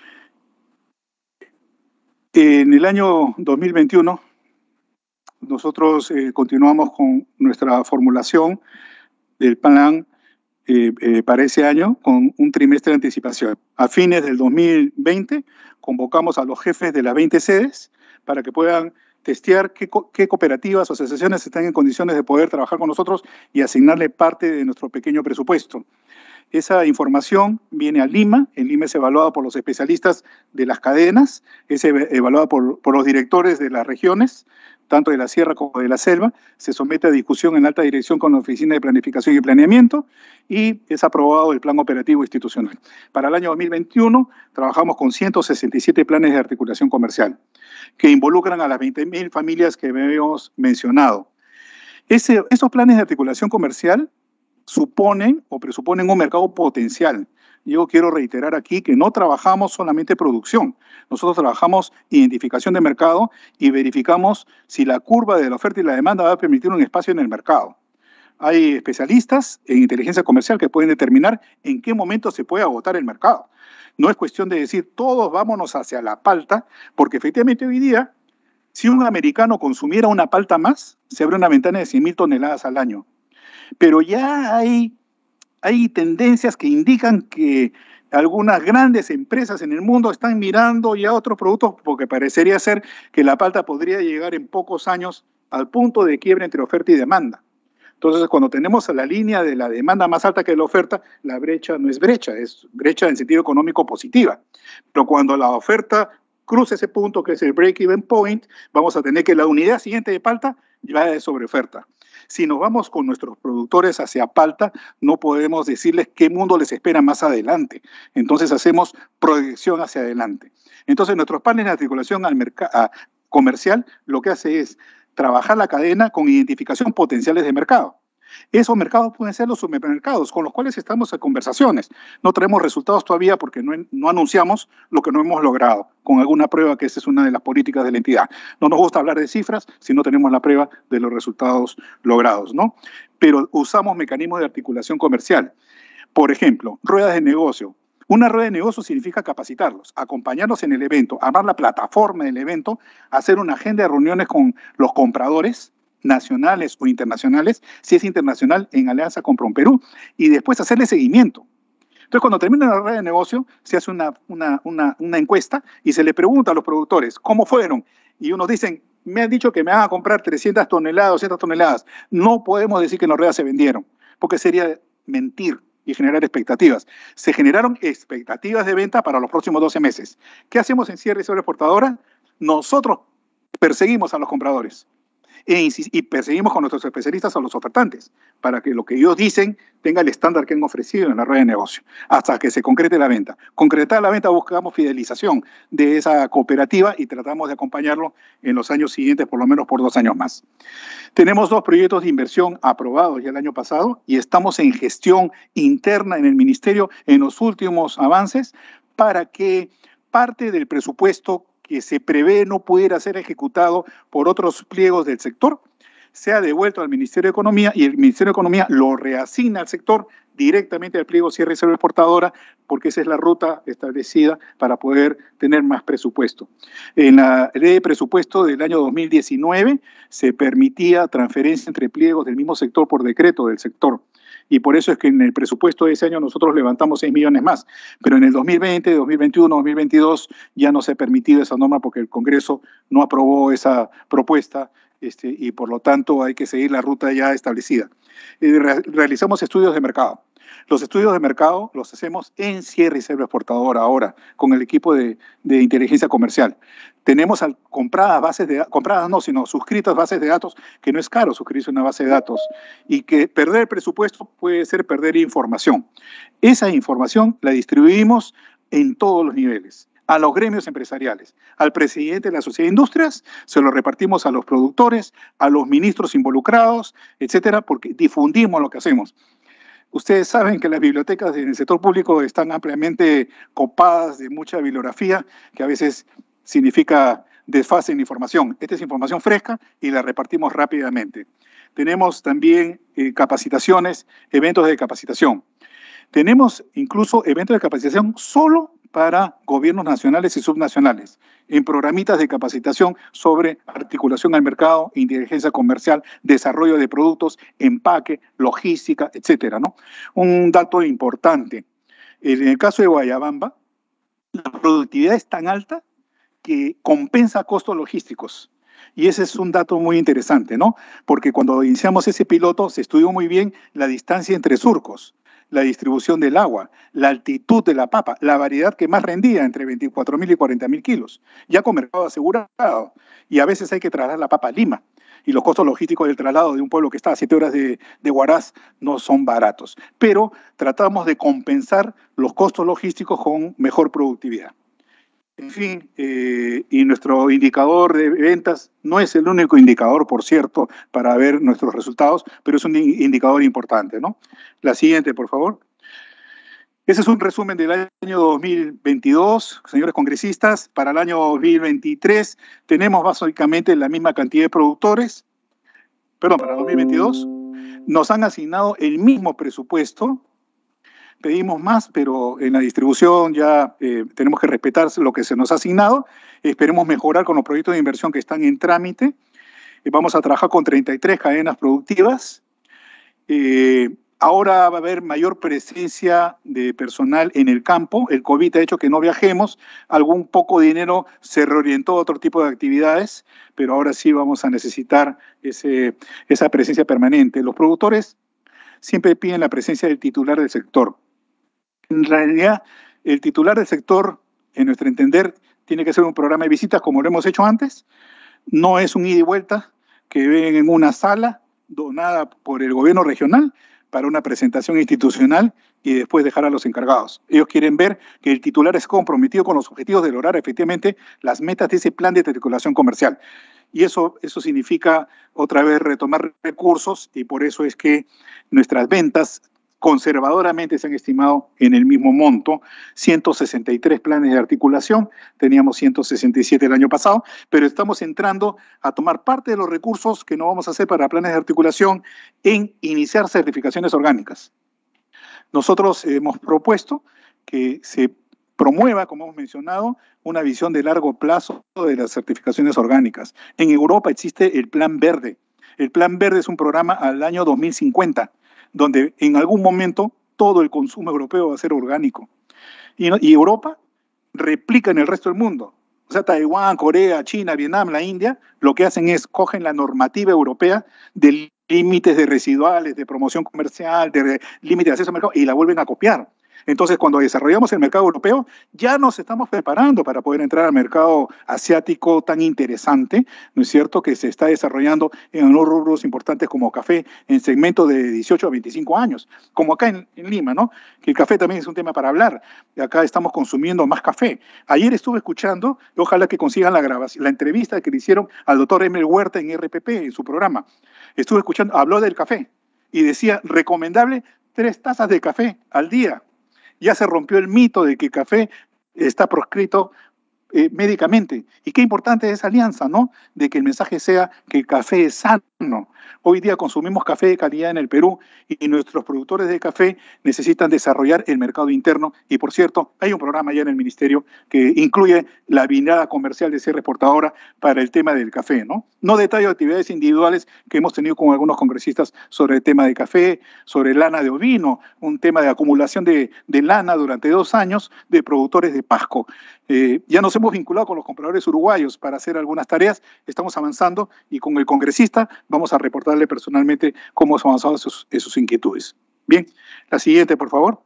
en el año 2021 nosotros continuamos con nuestra formulación del plan para ese año con un trimestre de anticipación. A fines del 2020 convocamos a los jefes de las 20 sedes para que puedan testear qué cooperativas o asociaciones están en condiciones de poder trabajar con nosotros y asignarle parte de nuestro pequeño presupuesto. Esa información viene a Lima. En Lima es evaluada por los especialistas de las cadenas, es evaluada por los directores de las regiones, tanto de la sierra como de la selva. Se somete a discusión en alta dirección con la Oficina de Planificación y Planeamiento y es aprobado el Plan Operativo Institucional. Para el año 2021 trabajamos con 167 planes de articulación comercial que involucran a las 20.000 familias que hemos mencionado. Esos planes de articulación comercial suponen o presuponen un mercado potencial. Yo quiero reiterar aquí que no trabajamos solamente producción, nosotros trabajamos identificación de mercado y verificamos si la curva de la oferta y la demanda va a permitir un espacio en el mercado. Hay especialistas en inteligencia comercial que pueden determinar en qué momento se puede agotar el mercado. No es cuestión de decir todos vámonos hacia la palta, porque efectivamente hoy día, si un americano consumiera una palta más, se abre una ventana de 100.000 toneladas al año. Pero ya hay tendencias que indican que algunas grandes empresas en el mundo están mirando ya otros productos porque parecería ser que la palta podría llegar en pocos años al punto de quiebre entre oferta y demanda. Entonces, cuando tenemos a la línea de la demanda más alta que la oferta, la brecha no es brecha en sentido económico positiva. Pero cuando la oferta cruza ese punto que es el break-even point, vamos a tener que la unidad siguiente de palta ya es sobre oferta. Si nos vamos con nuestros productores hacia palta, no podemos decirles qué mundo les espera más adelante. Entonces hacemos proyección hacia adelante. Entonces nuestros planes de articulación comercial lo que hace es trabajar la cadena con identificación potenciales de mercado. Esos mercados pueden ser los supermercados, con los cuales estamos en conversaciones. No tenemos resultados todavía porque no anunciamos lo que no hemos logrado, con alguna prueba que esa es una de las políticas de la entidad. No nos gusta hablar de cifras si no tenemos la prueba de los resultados logrados, ¿no? Pero usamos mecanismos de articulación comercial. Por ejemplo, ruedas de negocio. Una rueda de negocio significa capacitarlos, acompañarlos en el evento, armar la plataforma del evento, hacer una agenda de reuniones con los compradores, nacionales o internacionales, si es internacional en alianza con PROMPERÚ, y después hacerle seguimiento. Entonces, cuando termina la red de negocio, se hace una encuesta y se le pregunta a los productores, ¿cómo fueron? Y unos dicen, me han dicho que me van a comprar 300 toneladas, 200 toneladas. No podemos decir que en las ruedas se vendieron, porque sería mentir y generar expectativas. Se generaron expectativas de venta para los próximos 12 meses. ¿Qué hacemos en cierre y sobreexportadora? Nosotros perseguimos a los compradores. Y perseguimos con nuestros especialistas a los ofertantes para que lo que ellos dicen tenga el estándar que han ofrecido en la red de negocio hasta que se concrete la venta. Concretar la venta buscamos fidelización de esa cooperativa y tratamos de acompañarlo en los años siguientes, por lo menos por 2 años más. Tenemos 2 proyectos de inversión aprobados ya el año pasado y estamos en gestión interna en el ministerio en los últimos avances para que parte del presupuesto que se prevé no pudiera ser ejecutado por otros pliegos del sector, sea devuelto al Ministerio de Economía y el Ministerio de Economía lo reasigna al sector directamente al pliego cierre y sobreexportadora, porque esa es la ruta establecida para poder tener más presupuesto. En la ley de presupuesto del año 2019 se permitía transferencia entre pliegos del mismo sector por decreto del sector. Y por eso es que en el presupuesto de ese año nosotros levantamos 6 millones más. Pero en el 2020, 2021, 2022 ya no se ha permitido esa norma porque el Congreso no aprobó esa propuesta y por lo tanto hay que seguir la ruta ya establecida. Realizamos estudios de mercado. Los estudios de mercado los hacemos en cierre y sobreexportadora ahora con el equipo de inteligencia comercial. Tenemos suscritas bases de datos, que no es caro suscribirse una base de datos y que perder el presupuesto puede ser perder información. Esa información la distribuimos en todos los niveles, a los gremios empresariales, al presidente de la Sociedad de Industrias, se lo repartimos a los productores, a los ministros involucrados, etcétera, porque difundimos lo que hacemos. Ustedes saben que las bibliotecas en el sector público están ampliamente copadas de mucha bibliografía que a veces significa desfase en información. Esta es información fresca y la repartimos rápidamente. Tenemos también capacitaciones, eventos de capacitación. Tenemos incluso eventos de capacitación solo para gobiernos nacionales y subnacionales, en programitas de capacitación sobre articulación al mercado, inteligencia comercial, desarrollo de productos, empaque, logística, etcétera, ¿no? Un dato importante, en el caso de Guayabamba, la productividad es tan alta que compensa costos logísticos. Y ese es un dato muy interesante, ¿no? Porque cuando iniciamos ese piloto se estudió muy bien la distancia entre surcos. la distribución del agua, la altitud de la papa, la variedad que más rendía entre 24.000 y 40.000 kilos, ya con mercado asegurado. Y a veces hay que trasladar la papa a Lima. Y los costos logísticos del traslado de un pueblo que está a 7 horas de Huaraz no son baratos. Pero tratamos de compensar los costos logísticos con mejor productividad. En fin, y nuestro indicador de ventas no es el único indicador, por cierto, para ver nuestros resultados, pero es un indicador importante, ¿no? La siguiente, por favor. Ese es un resumen del año 2022, señores congresistas. Para el año 2023 tenemos básicamente la misma cantidad de productores. Perdón, para 2022 nos han asignado el mismo presupuesto. Pedimos más, pero en la distribución ya tenemos que respetar lo que se nos ha asignado. Esperemos mejorar con los proyectos de inversión que están en trámite. Vamos a trabajar con 33 cadenas productivas. Ahora va a haber mayor presencia de personal en el campo. El COVID ha hecho que no viajemos. Algún poco de dinero se reorientó a otro tipo de actividades, pero ahora sí vamos a necesitar esa presencia permanente. Los productores siempre piden la presencia del titular del sector. En realidad, el titular del sector, en nuestro entender, tiene que ser un programa de visitas como lo hemos hecho antes. No es un ida y vuelta que ven en una sala donada por el gobierno regional para una presentación institucional y después dejar a los encargados. Ellos quieren ver que el titular es comprometido con los objetivos de lograr efectivamente las metas de ese plan de articulación comercial. Y eso significa otra vez retomar recursos, y por eso es que nuestras ventas conservadoramente se han estimado en el mismo monto, 163 planes de articulación, teníamos 167 el año pasado, pero estamos entrando a tomar parte de los recursos que no vamos a hacer para planes de articulación en iniciar certificaciones orgánicas. Nosotros hemos propuesto que se promueva, como hemos mencionado, una visión de largo plazo de las certificaciones orgánicas. En Europa existe el Plan Verde. El Plan Verde es un programa al año 2050, donde en algún momento todo el consumo europeo va a ser orgánico. Y Europa replica en el resto del mundo. O sea, Taiwán, Corea, China, Vietnam, la India, lo que hacen es cogen la normativa europea de límites de residuales, de promoción comercial, de límites de acceso al mercado, y la vuelven a copiar. Entonces, cuando desarrollamos el mercado europeo, ya nos estamos preparando para poder entrar al mercado asiático tan interesante, ¿no es cierto?, que se está desarrollando en unos rubros importantes como café, en segmentos de 18 a 25 años, como acá en Lima, ¿no?, que el café también es un tema para hablar. Acá estamos consumiendo más café. Ayer estuve escuchando, ojalá que consigan la entrevista que le hicieron al doctor Emel Huerta en RPP, en su programa. Estuve escuchando, habló del café y decía, recomendable 3 tazas de café al día. Ya se rompió el mito de que el café está proscrito médicamente. Y qué importante es esa alianza, ¿no? De que el mensaje sea que el café es sano. Hoy día consumimos café de calidad en el Perú y nuestros productores de café necesitan desarrollar el mercado interno. Y por cierto, hay un programa ya en el Ministerio que incluye la mirada comercial de ser exportadora para el tema del café, ¿no? No detallo actividades individuales que hemos tenido con algunos congresistas sobre el tema de café, sobre lana de ovino, un tema de acumulación de lana durante 2 años de productores de pasco. Ya nos hemos vinculado con los compradores uruguayos para hacer algunas tareas, estamos avanzando y con el congresista vamos a reportarle personalmente cómo hemos avanzado en sus inquietudes. Bien, la siguiente, por favor.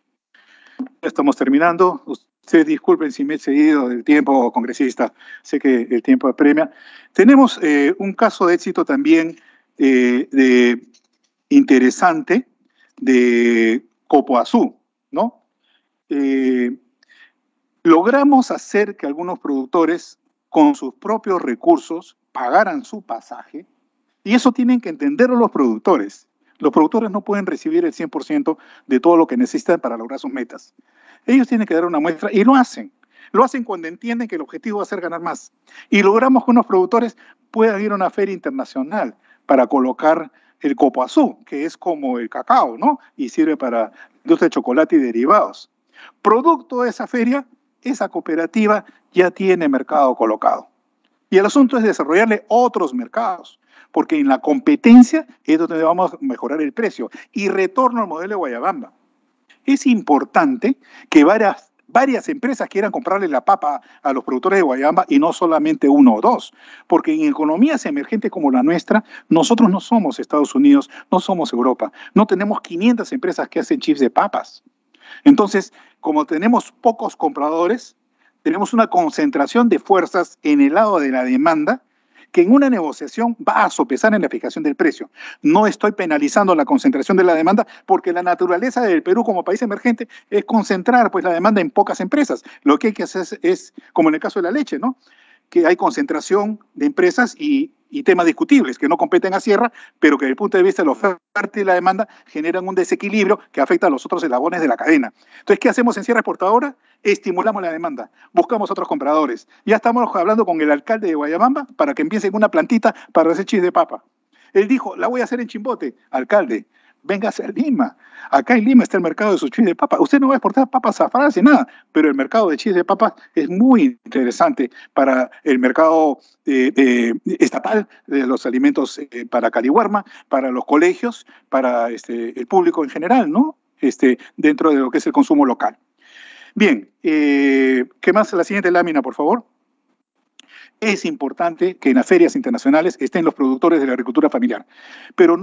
Ya estamos terminando. Ustedes disculpen si me he excedido del tiempo, congresista, sé que el tiempo apremia. Tenemos un caso de éxito también interesante de Copoazú, ¿no? Logramos hacer que algunos productores con sus propios recursos pagaran su pasaje, y eso tienen que entenderlo los productores. Los productores no pueden recibir el 100% de todo lo que necesitan para lograr sus metas. Ellos tienen que dar una muestra y lo hacen. Lo hacen cuando entienden que el objetivo va a ser ganar más. Y logramos que unos productores puedan ir a una feria internacional para colocar el Copoazú, que es como el cacao, ¿no? Y sirve para la industria de chocolate y derivados. Producto de esa feria, esa cooperativa ya tiene mercado colocado. Y el asunto es desarrollarle otros mercados, porque en la competencia es donde vamos a mejorar el precio. Y retorno al modelo de Guayabamba. Es importante que varias empresas quieran comprarle la papa a los productores de Guayamba y no solamente uno o dos, porque en economías emergentes como la nuestra, nosotros no somos Estados Unidos, no somos Europa, no tenemos 500 empresas que hacen chips de papas. Entonces, como tenemos pocos compradores, tenemos una concentración de fuerzas en el lado de la demanda que en una negociación va a sopesar en la fijación del precio. No estoy penalizando la concentración de la demanda porque la naturaleza del Perú como país emergente es concentrar pues, la demanda en pocas empresas. Lo que hay que hacer es, como en el caso de la leche, ¿no? Que hay concentración de empresas y temas discutibles que no competen a Sierra, pero que desde el punto de vista de la oferta y la demanda generan un desequilibrio que afecta a los otros eslabones de la cadena. Entonces, ¿qué hacemos en Sierra Exportadora? Estimulamos la demanda, buscamos otros compradores. Ya estamos hablando con el alcalde de Guayabamba para que empiece una plantita para hacer chips de papa. Él dijo, la voy a hacer en Chimbote. Alcalde, véngase a Lima. Acá en Lima está el mercado de sus chips de papa. Usted no va a exportar papas a Francia, nada, pero el mercado de chips de papas es muy interesante para el mercado estatal de los alimentos para Calihuarma, para los colegios, para el público en general, ¿no? Dentro de lo que es el consumo local. Bien, ¿qué más? La siguiente lámina, por favor. Es importante que en las ferias internacionales estén los productores de la agricultura familiar, pero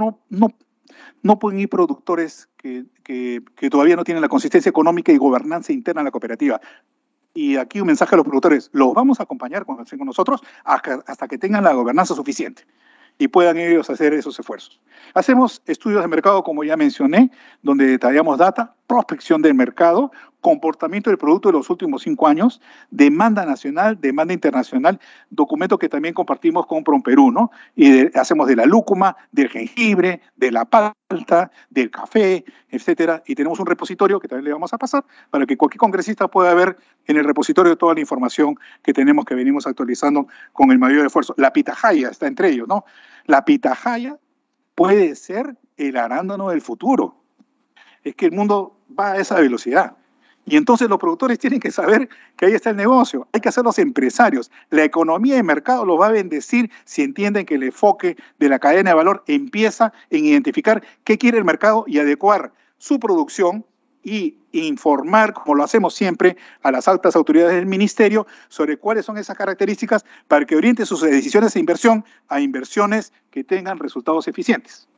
no pueden ir productores que todavía no tienen la consistencia económica y gobernanza interna de la cooperativa. Y aquí un mensaje a los productores, los vamos a acompañar cuando estén con nosotros hasta que tengan la gobernanza suficiente y puedan ellos hacer esos esfuerzos. Hacemos estudios de mercado, como ya mencioné, donde detallamos data, prospección del mercado, comportamiento del producto de los últimos 5 años, demanda nacional, demanda internacional, documento que también compartimos con PROMPERÚ, ¿no? Y hacemos de la lúcuma, del jengibre, de la palta, del café, etcétera. Y tenemos un repositorio que también le vamos a pasar para que cualquier congresista pueda ver en el repositorio toda la información que tenemos, que venimos actualizando con el mayor esfuerzo. La pitahaya está entre ellos, ¿no? La pitahaya puede ser el arándano del futuro. Es que el mundo va a esa velocidad. Y entonces los productores tienen que saber que ahí está el negocio. Hay que hacer los empresarios. La economía de mercado los va a bendecir si entienden que el enfoque de la cadena de valor empieza en identificar qué quiere el mercado y adecuar su producción y informar, como lo hacemos siempre, a las altas autoridades del ministerio sobre cuáles son esas características para que orienten sus decisiones de inversión a inversiones que tengan resultados eficientes.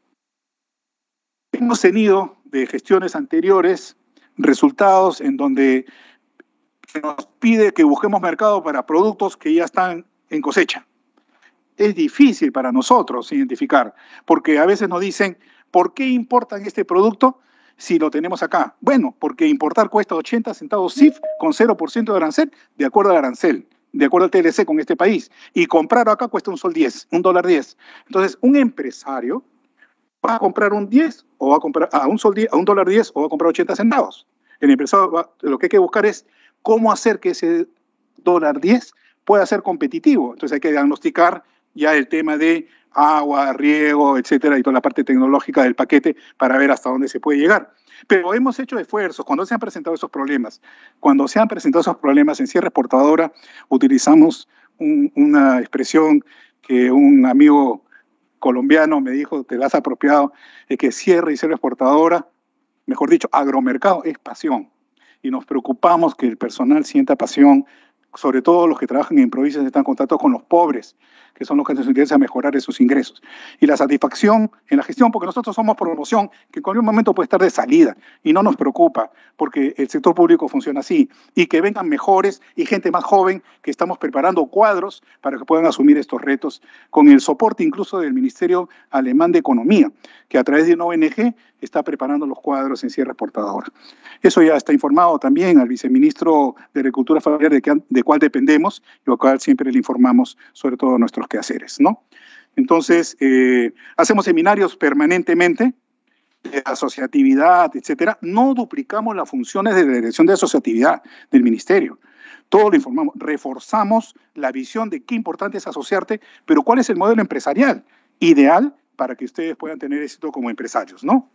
Hemos tenido de gestiones anteriores resultados en donde se nos pide que busquemos mercado para productos que ya están en cosecha. Es difícil para nosotros identificar, porque a veces nos dicen, ¿por qué importan este producto si lo tenemos acá? Bueno, porque importar cuesta 80 centavos CIF con 0% de arancel, de acuerdo al arancel, de acuerdo al TLC con este país, y comprar acá cuesta $1.10. Entonces, un empresario va a comprar un 10 o va a comprar a $1.10 o va a comprar 80 centavos. El empresario lo que hay que buscar es cómo hacer que ese $1.10 pueda ser competitivo. Entonces hay que diagnosticar ya el tema de agua, riego, etcétera, y toda la parte tecnológica del paquete para ver hasta dónde se puede llegar. Pero hemos hecho esfuerzos cuando se han presentado esos problemas. Cuando se han presentado esos problemas en Sierra Exportadora, utilizamos una expresión que un amigo colombiano me dijo, te la has apropiado, es que Sierra y Sierra Exportadora, mejor dicho, agromercado es pasión. Y nos preocupamos que el personal sienta pasión, sobre todo los que trabajan en provincias que están en contacto con los pobres, que son los que nos interesan mejorar esos ingresos. Y la satisfacción en la gestión, porque nosotros somos promoción, que en cualquier momento puede estar de salida, y no nos preocupa, porque el sector público funciona así, y que vengan mejores y gente más joven, que estamos preparando cuadros para que puedan asumir estos retos, con el soporte incluso del Ministerio Alemán de Economía, que a través de una ONG está preparando los cuadros en Sierra Exportadora. Eso ya está informado también al viceministro de Agricultura Familiar, de cual dependemos, y al cual siempre le informamos sobre todo nuestros quehaceres, ¿no? Entonces, hacemos seminarios permanentemente de asociatividad, etcétera. No duplicamos las funciones de la dirección de asociatividad del ministerio. Todo lo informamos. Reforzamos la visión de qué importante es asociarte, pero cuál es el modelo empresarial ideal para que ustedes puedan tener éxito como empresarios, ¿no?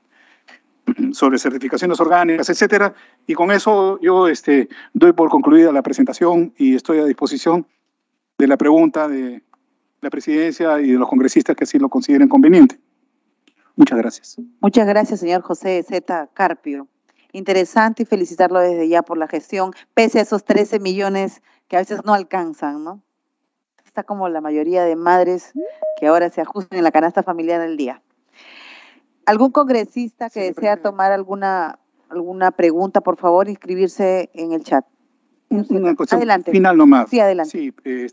Sobre certificaciones orgánicas, etcétera. Y con eso yo doy por concluida la presentación y estoy a disposición de la pregunta de la presidencia y de los congresistas que así lo consideren conveniente. Muchas gracias. Muchas gracias, señor José Zeta Carpio. interesante y felicitarlo desde ya por la gestión, pese a esos 13 millones que a veces no alcanzan, ¿no? Está como la mayoría de madres que ahora se ajustan en la canasta familiar del día. ¿Algún congresista que desea tomar alguna pregunta, por favor, inscribirse en el chat? Una cuestión Adelante. final nomás. Sí, adelante. Sí,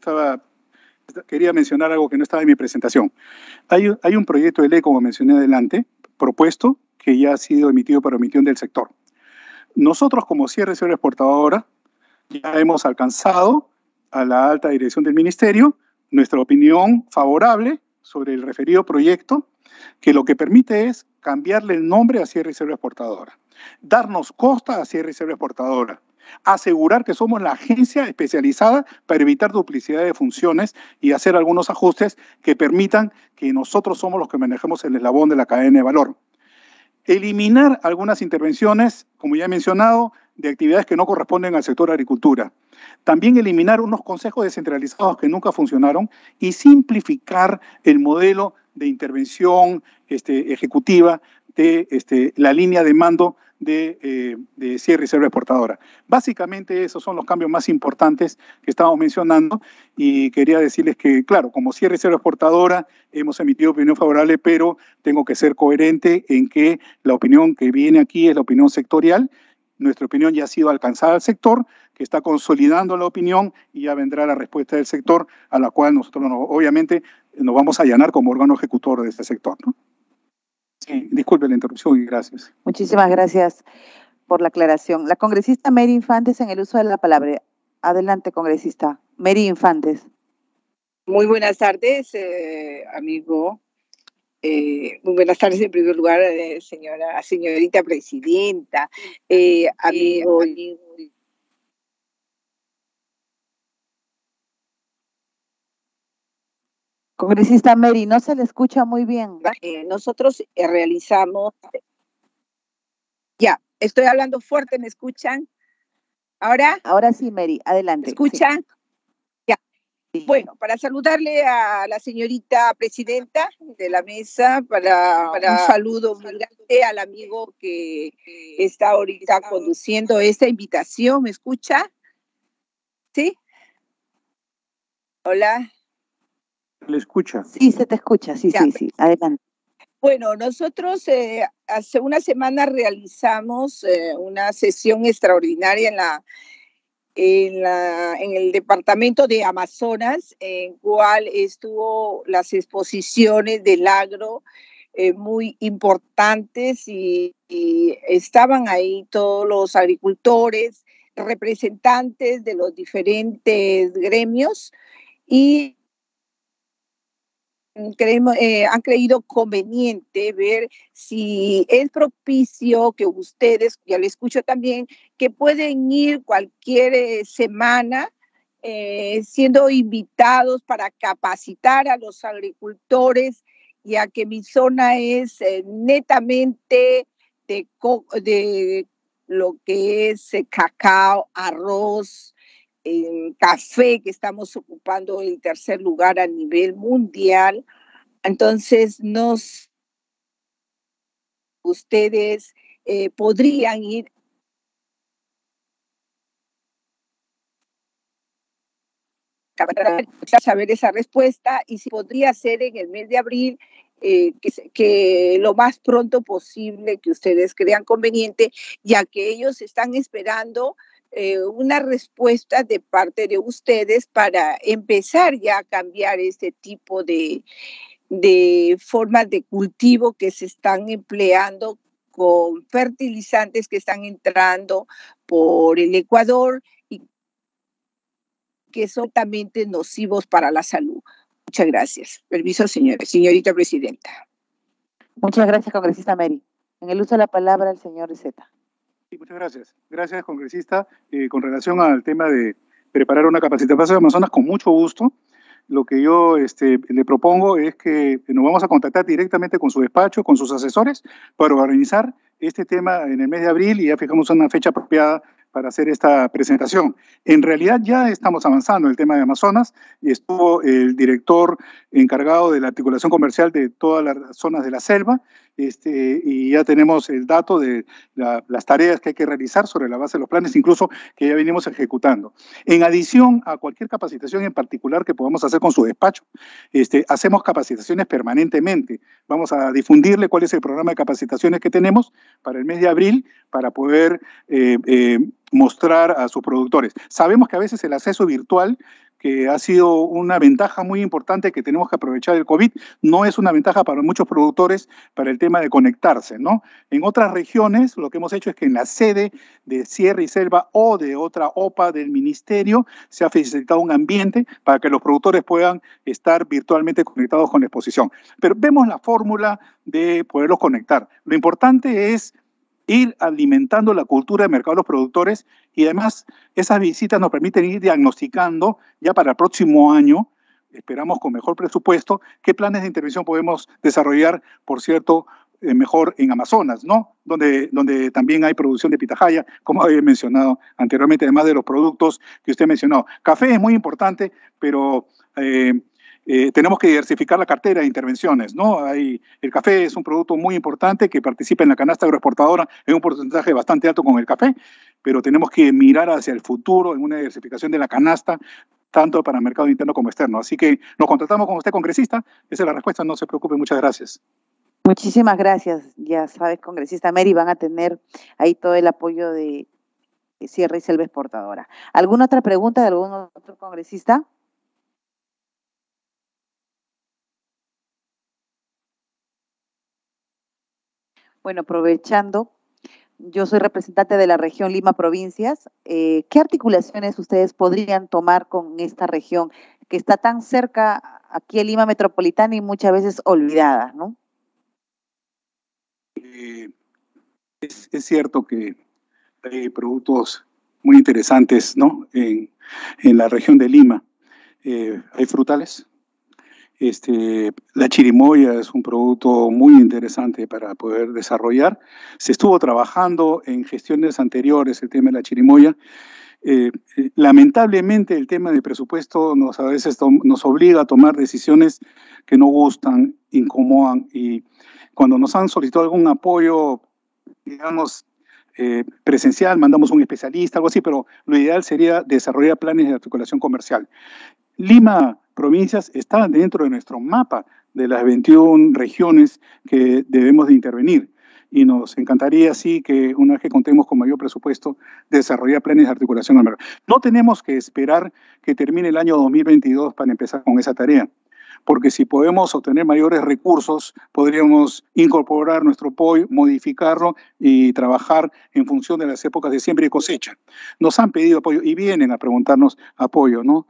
quería mencionar algo que no estaba en mi presentación. Hay un proyecto de ley, como mencioné adelante, propuesto, que ya ha sido emitido para omisión del sector. Nosotros, como cierre y reserva exportadora, ya hemos alcanzado a la alta dirección del ministerio nuestra opinión favorable sobre el referido proyecto, que lo que permite es cambiarle el nombre a cierre y reserva exportadora, darnos costa a cierre y reserva exportadora, asegurar que somos la agencia especializada para evitar duplicidad de funciones y hacer algunos ajustes que permitan que nosotros somos los que manejemos el eslabón de la cadena de valor. Eliminar algunas intervenciones, como ya he mencionado, de actividades que no corresponden al sector agricultura. También eliminar unos consejos descentralizados que nunca funcionaron y simplificar el modelo de intervención ejecutiva de la línea de mando de cierre y reserva exportadora. Básicamente esos son los cambios más importantes que estamos mencionando y quería decirles que, claro, como cierre y reserva exportadora hemos emitido opinión favorable, pero tengo que ser coherente en que la opinión que viene aquí es la opinión sectorial. Nuestra opinión ya ha sido alcanzada al sector, que está consolidando la opinión y ya vendrá la respuesta del sector, a la cual nosotros obviamente nos vamos a allanar como órgano ejecutor de este sector, ¿no? Sí, disculpe la interrupción y gracias. Muchísimas gracias por la aclaración. La congresista Mary Infantes en el uso de la palabra. Adelante, congresista. Mary Infantes. Muy buenas tardes, amigo. Muy buenas tardes en primer lugar, señorita presidenta, amigo. Congresista Mary, no se le escucha muy bien. Nosotros realizamos... Ya, estoy hablando fuerte, ¿me escuchan? ¿Ahora? Ahora sí, Mary, adelante. ¿Me escuchan? Sí. Ya. Sí. Bueno, para saludarle a la señorita presidenta de la mesa, para un saludo muy grande al amigo que está ahorita conduciendo esta invitación. ¿Me escucha? ¿Sí? Hola. ¿Le escucha? Sí, se te escucha, sí, sí, adelante. Bueno, nosotros hace una semana realizamos una sesión extraordinaria en el departamento de Amazonas, en cual estuvo las exposiciones del agro muy importantes y estaban ahí todos los agricultores, representantes de los diferentes gremios y han creído conveniente ver si es propicio que ustedes, ya lo escucho también, que pueden ir cualquier semana siendo invitados para capacitar a los agricultores, ya que mi zona es netamente de lo que es cacao, arroz, café, que estamos ocupando el tercer lugar a nivel mundial. Entonces, ustedes podrían ir a saber esa respuesta y si podría ser en el mes de abril, que lo más pronto posible que ustedes crean conveniente, ya que ellos están esperando una respuesta de parte de ustedes para empezar ya a cambiar este tipo de formas de cultivo que se están empleando con fertilizantes que están entrando por el Ecuador y que son altamente nocivos para la salud. Muchas gracias. Permiso, señorita presidenta. Muchas gracias, congresista Mary. En el uso de la palabra, el señor Iceta. Sí, muchas gracias. Gracias, congresista. Con relación al tema de preparar una capacitación de Amazonas, con mucho gusto. Lo que yo le propongo es que nos vamos a contactar directamente con su despacho, con sus asesores, para organizar este tema en el mes de abril y ya fijamos una fecha apropiada para hacer esta presentación. En realidad ya estamos avanzando en el tema de Amazonas y estuvo el director encargado de la articulación comercial de todas las zonas de la selva, y ya tenemos el dato de las tareas que hay que realizar sobre la base de los planes, incluso que ya venimos ejecutando. En adición a cualquier capacitación en particular que podamos hacer con su despacho, hacemos capacitaciones permanentemente. Vamos a difundirle cuál es el programa de capacitaciones que tenemos para el mes de abril, para poder mostrar a sus productores. Sabemos que a veces el acceso virtual, que ha sido una ventaja muy importante que tenemos que aprovechar del COVID, no es una ventaja para muchos productores para el tema de conectarse, ¿no? En otras regiones, lo que hemos hecho es que en la sede de Sierra y Selva o de otra OPA del ministerio se ha facilitado un ambiente para que los productores puedan estar virtualmente conectados con la exposición. Pero vemos la fórmula de poderlos conectar. Lo importante es ir alimentando la cultura de mercado de los productores, y además esas visitas nos permiten ir diagnosticando ya para el próximo año, esperamos con mejor presupuesto, qué planes de intervención podemos desarrollar, por cierto, mejor en Amazonas, ¿no? Donde también hay producción de pitahaya, como había mencionado anteriormente, además de los productos que usted mencionó. Café es muy importante, pero tenemos que diversificar la cartera de intervenciones, ¿no? El café es un producto muy importante que participa en la canasta agroexportadora en un porcentaje bastante alto con el café, pero tenemos que mirar hacia el futuro en una diversificación de la canasta, tanto para mercado interno como externo. Así que nos contactamos con usted, congresista. Esa es la respuesta, no se preocupe, muchas gracias. Muchísimas gracias. Ya sabes, congresista Mary, van a tener ahí todo el apoyo de Sierra y Selva Exportadora. ¿Alguna otra pregunta de algún otro congresista? Bueno, aprovechando, yo soy representante de la región Lima Provincias. ¿Qué articulaciones ustedes podrían tomar con esta región que está tan cerca aquí en Lima Metropolitana y muchas veces olvidada, ¿no? Es cierto que hay productos muy interesantes, ¿no? En la región de Lima. Hay frutales. La chirimoya es un producto muy interesante para poder desarrollar. Se estuvo trabajando en gestiones anteriores el tema de la chirimoya. Lamentablemente el tema de presupuesto a veces nos obliga a tomar decisiones que no gustan, incomodan, y cuando nos han solicitado algún apoyo, digamos, presencial, mandamos un especialista, algo así, pero lo ideal sería desarrollar planes de articulación comercial. Lima Provincias está dentro de nuestro mapa de las 21 regiones que debemos de intervenir, y nos encantaría, sí, que una vez que contemos con mayor presupuesto, desarrollar planes de articulación al mercado. No tenemos que esperar que termine el año 2022 para empezar con esa tarea, porque si podemos obtener mayores recursos, podríamos incorporar nuestro apoyo, modificarlo y trabajar en función de las épocas de siembra y cosecha. Nos han pedido apoyo y vienen a preguntarnos apoyo, ¿no?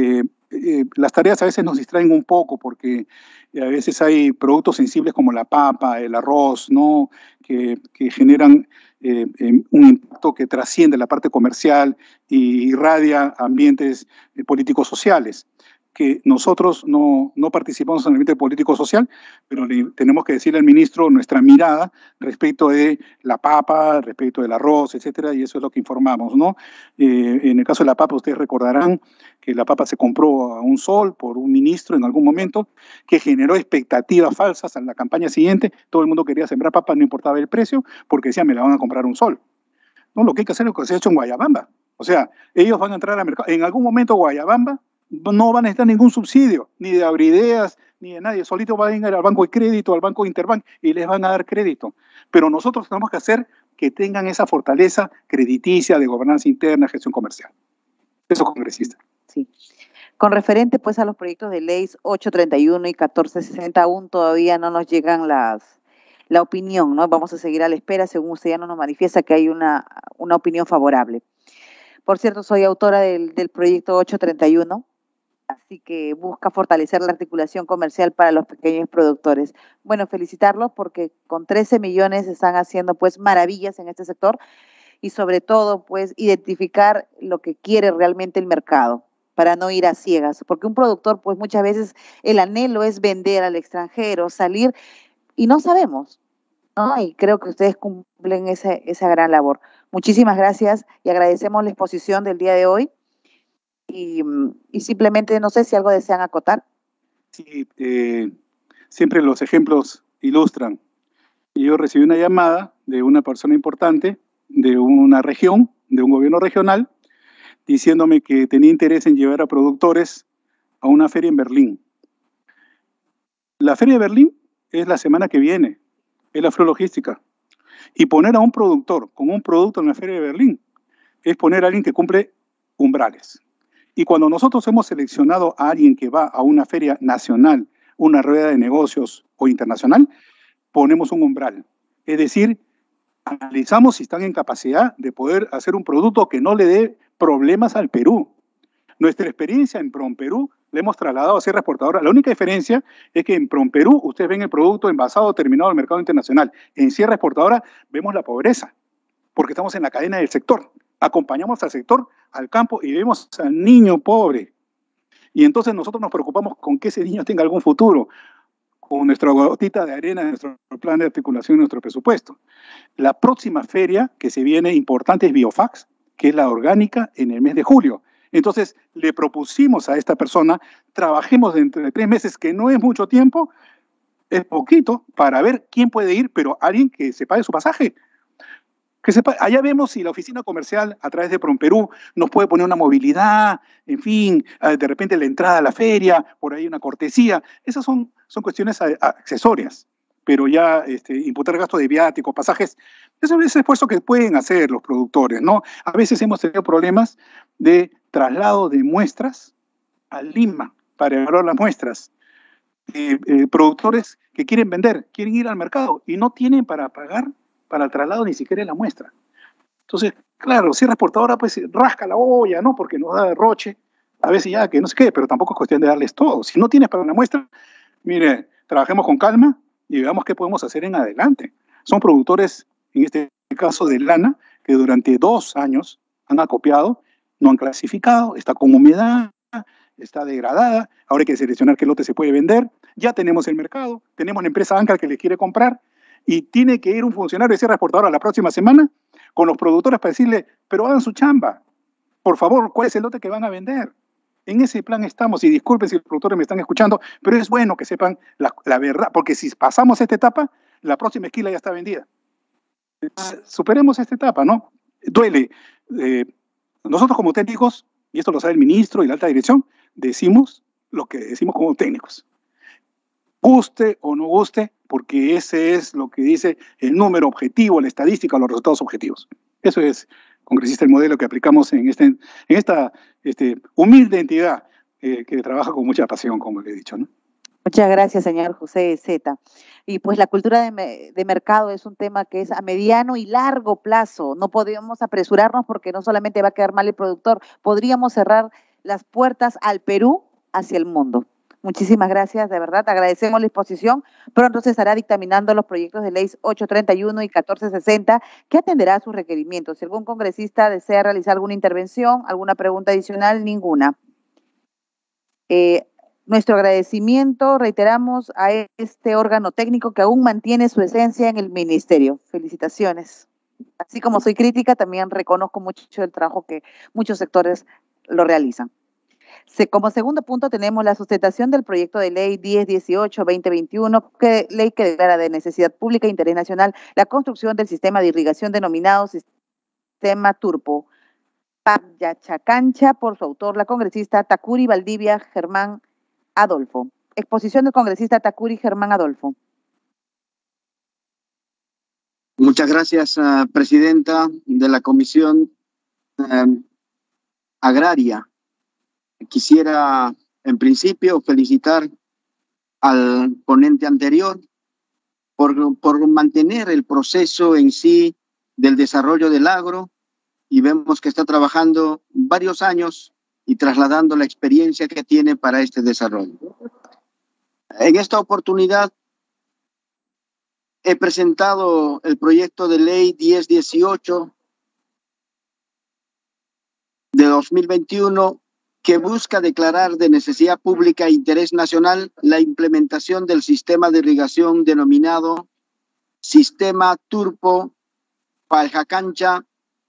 Las tareas a veces nos distraen un poco porque a veces hay productos sensibles como la papa, el arroz, ¿no? que generan un impacto que trasciende la parte comercial y irradia ambientes políticos sociales, que nosotros no participamos en el ambiente político-social, pero tenemos que decirle al ministro nuestra mirada respecto de la papa, respecto del arroz, etcétera, y eso es lo que informamos, ¿no? En el caso de la papa, ustedes recordarán que la papa se compró a un sol por un ministro en algún momento, que generó expectativas falsas en la campaña siguiente. Todo el mundo quería sembrar papa, no importaba el precio, porque decían, me la van a comprar a un sol. No, lo que hay que hacer es lo que se ha hecho en Guayabamba. O sea, ellos van a entrar al mercado. En algún momento Guayabamba no van a necesitar ningún subsidio, ni de Abrideas, ni de nadie. Solito van a ir al Banco de Crédito, al Banco Interbank, y les van a dar crédito. Pero nosotros tenemos que hacer que tengan esa fortaleza crediticia de gobernanza interna, gestión comercial. Eso, congresista. Sí. Con referente pues a los proyectos de ley 831 y 1460, aún todavía no nos llegan la opinión, ¿no? Vamos a seguir a la espera, según usted ya no nos manifiesta que hay una opinión favorable. Por cierto, soy autora del proyecto 831, así que busca fortalecer la articulación comercial para los pequeños productores. Bueno, felicitarlos porque con 13 millones están haciendo pues maravillas en este sector, y sobre todo pues identificar lo que quiere realmente el mercado para no ir a ciegas, porque un productor pues muchas veces el anhelo es vender al extranjero, salir, y no sabemos ¿no? Y creo que ustedes cumplen esa gran labor. Muchísimas gracias y agradecemos la exposición del día de hoy. Y simplemente no sé si algo desean acotar. Sí, siempre los ejemplos ilustran. Y yo recibí una llamada de una persona importante de una región, de un gobierno regional, diciéndome que tenía interés en llevar a productores a una feria en Berlín. La feria de Berlín es la semana que viene, es la Afrologística. Y poner a un productor con un producto en la feria de Berlín es poner a alguien que cumple umbrales. Y cuando nosotros hemos seleccionado a alguien que va a una feria nacional, una rueda de negocios o internacional, ponemos un umbral. Es decir, analizamos si están en capacidad de poder hacer un producto que no le dé problemas al Perú. Nuestra experiencia en PROMPERÚ la hemos trasladado a Sierra Exportadora. La única diferencia es que en PROMPERÚ ustedes ven el producto envasado terminado al mercado internacional. En Sierra Exportadora vemos la pobreza, porque estamos en la cadena del sector. Acompañamos al sector, al campo, y vemos al niño pobre. Y entonces nosotros nos preocupamos con que ese niño tenga algún futuro, con nuestra gotita de arena, nuestro plan de articulación, nuestro presupuesto. La próxima feria que se viene importante es Biofax, que es la orgánica, en el mes de julio. Entonces le propusimos a esta persona, trabajemos entre 3 meses, que no es mucho tiempo, es poquito, para ver quién puede ir, pero alguien que se pague su pasaje. Que sepa, allá vemos si la oficina comercial a través de PROMPERÚ nos puede poner una movilidad, en fin, de repente la entrada a la feria, por ahí una cortesía. Esas son cuestiones accesorias, pero ya imputar gastos de viáticos, pasajes, eso es el esfuerzo que pueden hacer los productores, ¿no? A veces hemos tenido problemas de traslado de muestras a Lima para evaluar las muestras. Productores que quieren vender, quieren ir al mercado y no tienen para pagar para el traslado ni siquiera la muestra. Entonces, claro, Sierra Exportadora pues rasca la olla, ¿no? Porque nos da derroche, a veces ya que no sé qué, pero tampoco es cuestión de darles todo. Si no tienes para la muestra, mire, trabajemos con calma y veamos qué podemos hacer en adelante. Son productores, en este caso de lana, que durante 2 años han acopiado, no han clasificado, está con humedad, está degradada, ahora hay que seleccionar qué lote se puede vender, ya tenemos el mercado, tenemos la empresa Ancar que le quiere comprar, y tiene que ir un funcionario de Sierra Exportadora la próxima semana con los productores para decirle, pero hagan su chamba, por favor, ¿cuál es el lote que van a vender? En ese plan estamos, y disculpen si los productores me están escuchando, pero es bueno que sepan la verdad, porque si pasamos esta etapa, la próxima esquila ya está vendida. Superemos esta etapa, ¿no? Duele. Nosotros como técnicos, y esto lo sabe el ministro y la alta dirección, decimos lo que decimos como técnicos. Guste o no guste, porque ese es lo que dice el número objetivo, la estadística, los resultados objetivos. Eso es, congresista, el modelo que aplicamos en esta humilde entidad que trabaja con mucha pasión, como le he dicho, ¿no? Muchas gracias, señor José Zeta. Y pues la cultura de mercado es un tema que es a mediano y largo plazo. No podemos apresurarnos porque no solamente va a quedar mal el productor, podríamos cerrar las puertas al Perú hacia el mundo. Muchísimas gracias, de verdad, agradecemos la exposición. Pronto se estará dictaminando los proyectos de ley 831 y 1460 que atenderá a sus requerimientos. Si algún congresista desea realizar alguna intervención, alguna pregunta adicional, ninguna. Nuestro agradecimiento, reiteramos, a este órgano técnico que aún mantiene su esencia en el ministerio. Felicitaciones. Así como soy crítica, también reconozco mucho el trabajo que muchos sectores lo realizan. Como segundo punto tenemos la sustentación del proyecto de ley 1018-2021, ley que declara de necesidad pública e interés nacional la construcción del sistema de irrigación denominado Sistema Turpo Payachacancha, por su autor, la congresista Takuri Valdivia Germán Adolfo. Exposición del congresista Takuri Germán Adolfo. Muchas gracias, presidenta de la Comisión Agraria. Quisiera, en principio, felicitar al ponente anterior por mantener el proceso en sí del desarrollo del agro, y vemos que está trabajando varios años y trasladando la experiencia que tiene para este desarrollo. En esta oportunidad he presentado el proyecto de ley 1018 de 2021 que busca declarar de necesidad pública e interés nacional la implementación del sistema de irrigación denominado sistema Turpo Paljacancha.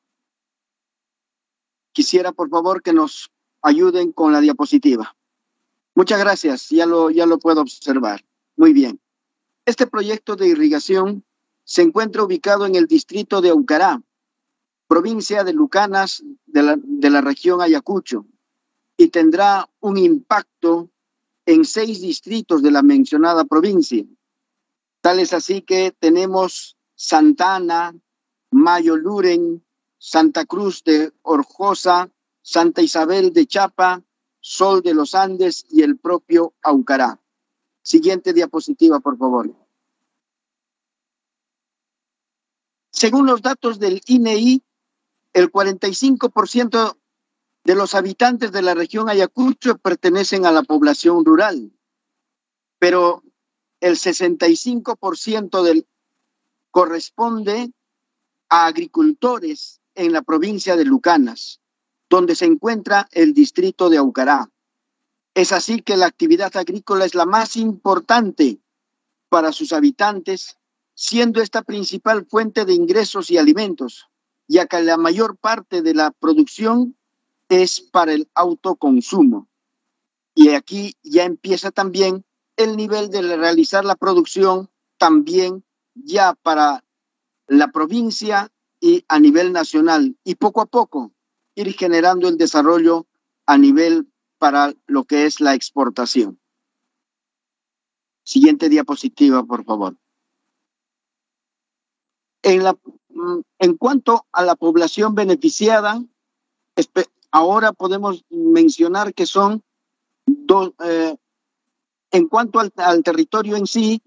Quisiera, por favor, que nos ayuden con la diapositiva. Muchas gracias, ya lo puedo observar. Muy bien. Este proyecto de irrigación se encuentra ubicado en el distrito de Aucará, provincia de Lucanas, de la región Ayacucho, y tendrá un impacto en 6 distritos de la mencionada provincia. Tal es así que tenemos Santa Ana, Mayo Luren, Santa Cruz de Orjosa, Santa Isabel de Chapa, Sol de los Andes y el propio Aucará. Siguiente diapositiva, por favor. Según los datos del INEI, el 45% de los habitantes de la región Ayacucho pertenecen a la población rural, pero el 65% corresponde a agricultores en la provincia de Lucanas, donde se encuentra el distrito de Aucará. Es así que la actividad agrícola es la más importante para sus habitantes, siendo esta principal fuente de ingresos y alimentos, ya que la mayor parte de la producción es para el autoconsumo. Y aquí ya empieza también el nivel de realizar la producción también ya para la provincia y a nivel nacional, y poco a poco ir generando el desarrollo a nivel para lo que es la exportación. Siguiente diapositiva, por favor. En cuanto a la población beneficiada, ahora podemos mencionar que son en cuanto al territorio en sí,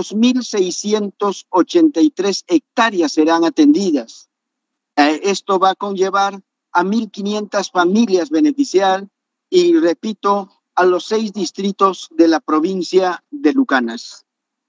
2.683 hectáreas serán atendidas. Esto va a conllevar a 1.500 familias beneficiar y, repito, a los 6 distritos de la provincia de Lucanas.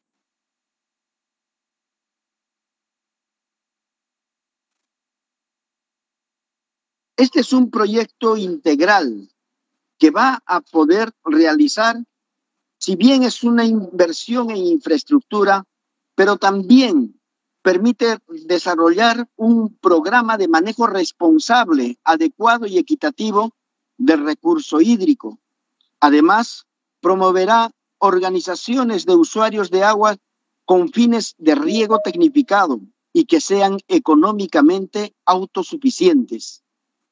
Este es un proyecto integral que va a poder realizar, si bien es una inversión en infraestructura, pero también permite desarrollar un programa de manejo responsable, adecuado y equitativo del recurso hídrico. Además, promoverá organizaciones de usuarios de agua con fines de riego tecnificado y que sean económicamente autosuficientes.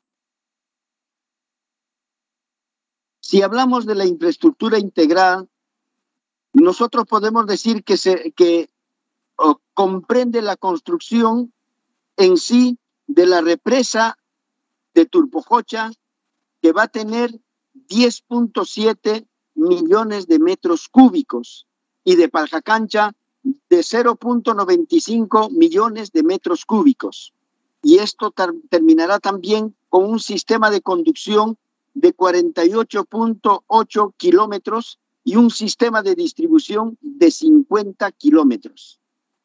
Si hablamos de la infraestructura integral, nosotros podemos decir que comprende la construcción en sí de la represa de Turpojocha, que va a tener 10.7 millones de metros cúbicos, y de Paljacancha de 0.95 millones de metros cúbicos. Y esto terminará también con un sistema de conducción de 48.8 kilómetros y un sistema de distribución de 50 kilómetros.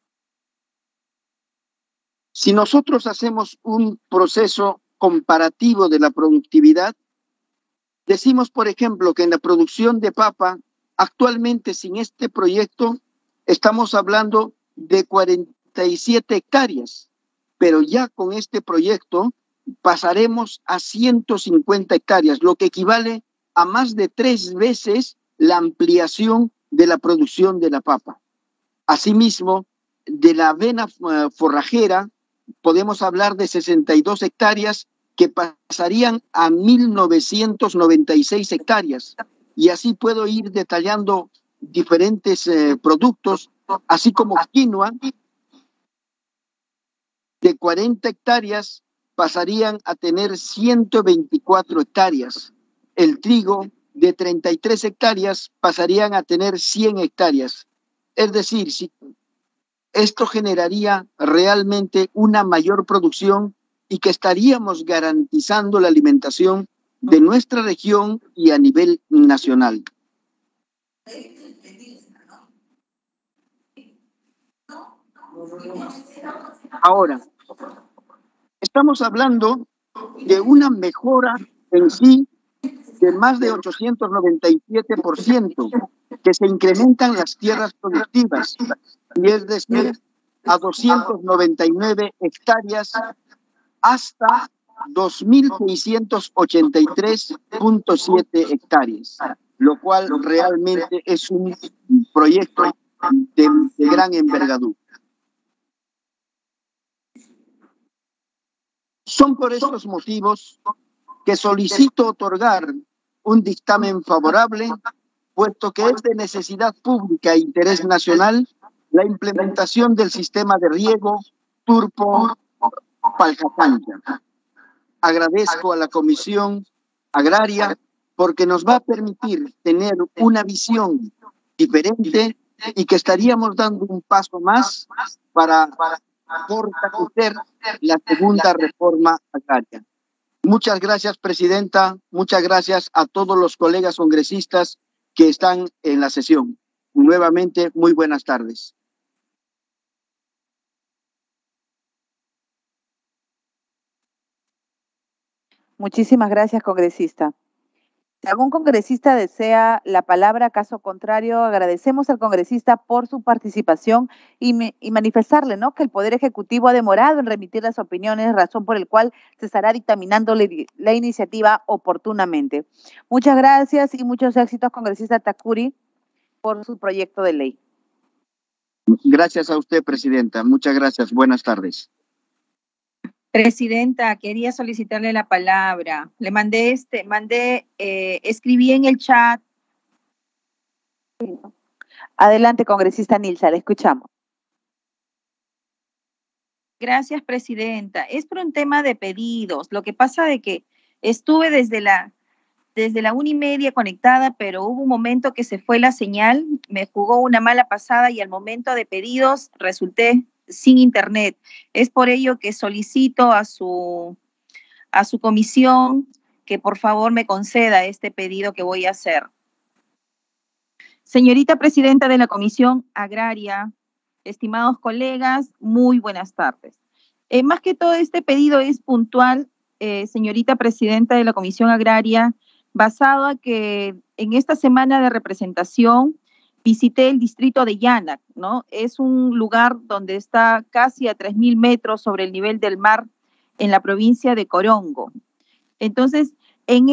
Si nosotros hacemos un proceso comparativo de la productividad, decimos, por ejemplo, que en la producción de papa, actualmente sin este proyecto, estamos hablando de 47 hectáreas, pero ya con este proyecto pasaremos a 150 hectáreas, lo que equivale a más de 3 veces la ampliación de la producción de la papa. Asimismo, de la avena forrajera, podemos hablar de 62 hectáreas que pasarían a 1.996 hectáreas. Y así puedo ir detallando diferentes productos, así como quinoa, de 40 hectáreas pasarían a tener 124 hectáreas. El trigo de 33 hectáreas pasarían a tener 100 hectáreas. Es decir, esto generaría realmente una mayor producción y que estaríamos garantizando la alimentación de nuestra región y a nivel nacional. Ahora, estamos hablando de una mejora en sí de más de 897%, que se incrementan las tierras productivas, y es decir, a 299 hectáreas hasta 2.683.7 hectáreas, lo cual realmente es un proyecto de gran envergadura. Son por estos motivos que solicito otorgar un dictamen favorable, puesto que es de necesidad pública e interés nacional la implementación del sistema de riego Turpo-Palcatancha. Agradezco a la Comisión Agraria porque nos va a permitir tener una visión diferente y que estaríamos dando un paso más para fortalecer la segunda reforma agraria. Muchas gracias, Presidenta. Muchas gracias a todos los colegas congresistas que están en la sesión. Nuevamente, muy buenas tardes. Muchísimas gracias, congresista. Si algún congresista desea la palabra, caso contrario, agradecemos al congresista por su participación y manifestarle, ¿no?, que el Poder Ejecutivo ha demorado en remitir las opiniones, razón por la cual se estará dictaminando la iniciativa oportunamente. Muchas gracias y muchos éxitos, congresista Takuri, por su proyecto de ley. Gracias a usted, Presidenta. Muchas gracias. Buenas tardes. Presidenta, quería solicitarle la palabra. Le escribí en el chat. Adelante, congresista Nilsa, le escuchamos. Gracias, Presidenta. Es por un tema de pedidos. Lo que pasa es que estuve desde la 1:30 conectada, pero hubo un momento que se fue la señal, me jugó una mala pasada y al momento de pedidos resulté sin internet. Es por ello que solicito a su comisión que por favor me conceda este pedido que voy a hacer. Señorita Presidenta de la Comisión Agraria, estimados colegas, muy buenas tardes. Más que todo este pedido es puntual, señorita Presidenta de la Comisión Agraria, basado a que en esta semana de representación visité el distrito de Llanac, ¿no? Es un lugar donde está casi a 3.000 metros sobre el nivel del mar en la provincia de Corongo. Entonces, en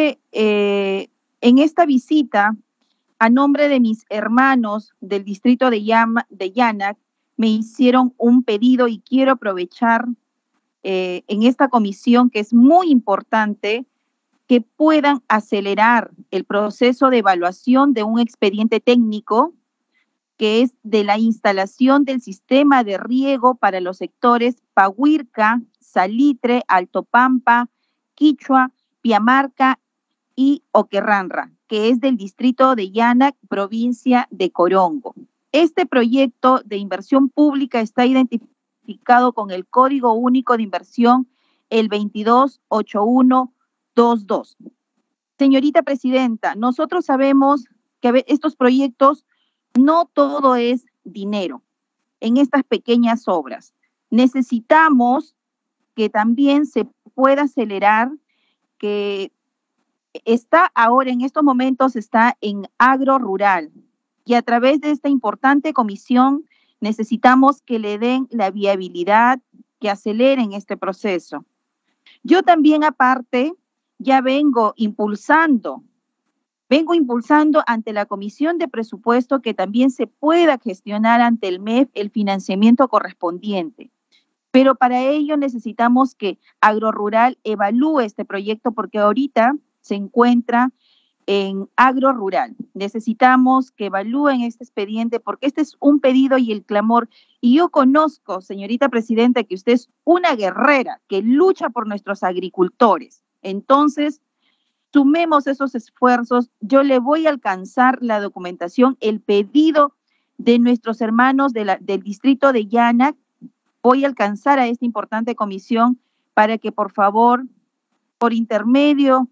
esta visita, a nombre de mis hermanos del distrito de Llanac, me hicieron un pedido y quiero aprovechar en esta comisión, que es muy importante, que puedan acelerar el proceso de evaluación de un expediente técnico que es de la instalación del sistema de riego para los sectores Pahuirca, Salitre, Altopampa, Quichua, Piamarca y Oquerranra, que es del distrito de Llanac, provincia de Corongo. Este proyecto de inversión pública está identificado con el Código Único de Inversión, el 228122. Señorita Presidenta, nosotros sabemos que estos proyectos no todo es dinero en estas pequeñas obras. Necesitamos que también se pueda acelerar, que está ahora en estos momentos está en agro rural y a través de esta importante comisión necesitamos que le den la viabilidad, que aceleren este proceso. Yo también aparte ya vengo impulsando ante la Comisión de Presupuesto que también se pueda gestionar ante el MEF el financiamiento correspondiente. Pero para ello necesitamos que Agrorural evalúe este proyecto porque ahorita se encuentra en Agrorural. Necesitamos que evalúen este expediente porque este es un pedido y el clamor. Y yo conozco, señorita Presidenta, que usted es una guerrera que lucha por nuestros agricultores. Entonces, sumemos esos esfuerzos. Yo le voy a alcanzar la documentación, el pedido de nuestros hermanos del distrito de Llanac. Voy a alcanzar a esta importante comisión para que, por favor, por intermedio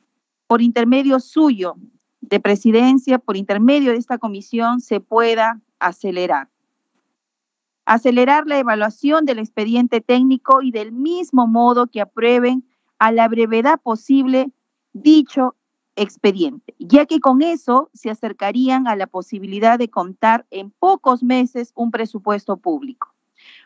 suyo de presidencia, por intermedio de esta comisión, se pueda acelerar. Acelerar la evaluación del expediente técnico y del mismo modo que aprueben a la brevedad posible dicho expediente, ya que con eso se acercarían a la posibilidad de contar en pocos meses un presupuesto público.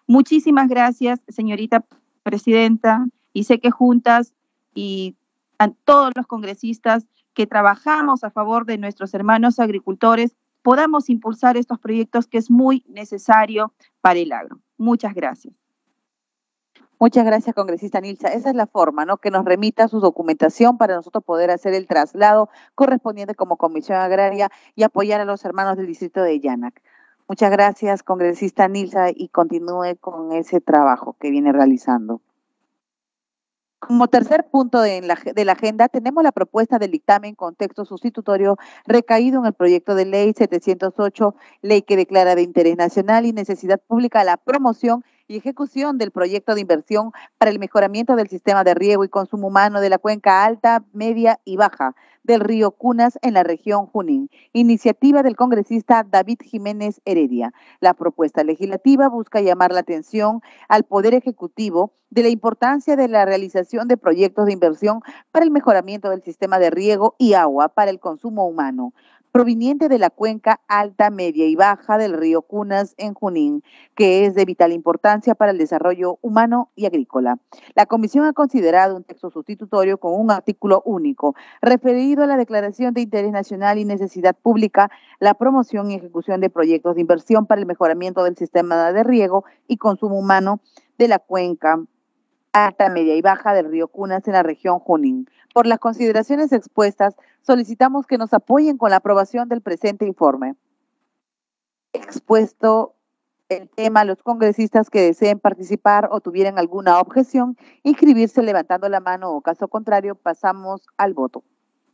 Muchísimas gracias, señorita presidenta, y sé que juntas y a todos los congresistas que trabajamos a favor de nuestros hermanos agricultores podamos impulsar estos proyectos que es muy necesario para el agro. Muchas gracias. Muchas gracias, congresista Nilsa. Esa es la forma, ¿no? Que nos remita su documentación para nosotros poder hacer el traslado correspondiente como Comisión Agraria y apoyar a los hermanos del distrito de Llanac. Muchas gracias, congresista Nilsa, y continúe con ese trabajo que viene realizando. Como tercer punto de la agenda, tenemos la propuesta del dictamen con texto sustitutorio recaído en el proyecto de ley 708, ley que declara de interés nacional y necesidad pública la promoción y ejecución del proyecto de inversión para el mejoramiento del sistema de riego y consumo humano de la cuenca alta, media y baja del río Cunas en la región Junín. Iniciativa del congresista David Jiménez Heredia. La propuesta legislativa busca llamar la atención al Poder Ejecutivo de la importancia de la realización de proyectos de inversión para el mejoramiento del sistema de riego y agua para el consumo humano, proveniente de la cuenca alta, media y baja del río Cunas en Junín, que es de vital importancia para el desarrollo humano y agrícola. La Comisión ha considerado un texto sustitutorio con un artículo único, referido a la declaración de interés nacional y necesidad pública, la promoción y ejecución de proyectos de inversión para el mejoramiento del sistema de riego y consumo humano de la cuenca alta, media y baja del río Cunas en la región Junín. Por las consideraciones expuestas, solicitamos que nos apoyen con la aprobación del presente informe. Expuesto el tema, los congresistas que deseen participar o tuvieran alguna objeción, inscribirse levantando la mano o caso contrario, pasamos al voto.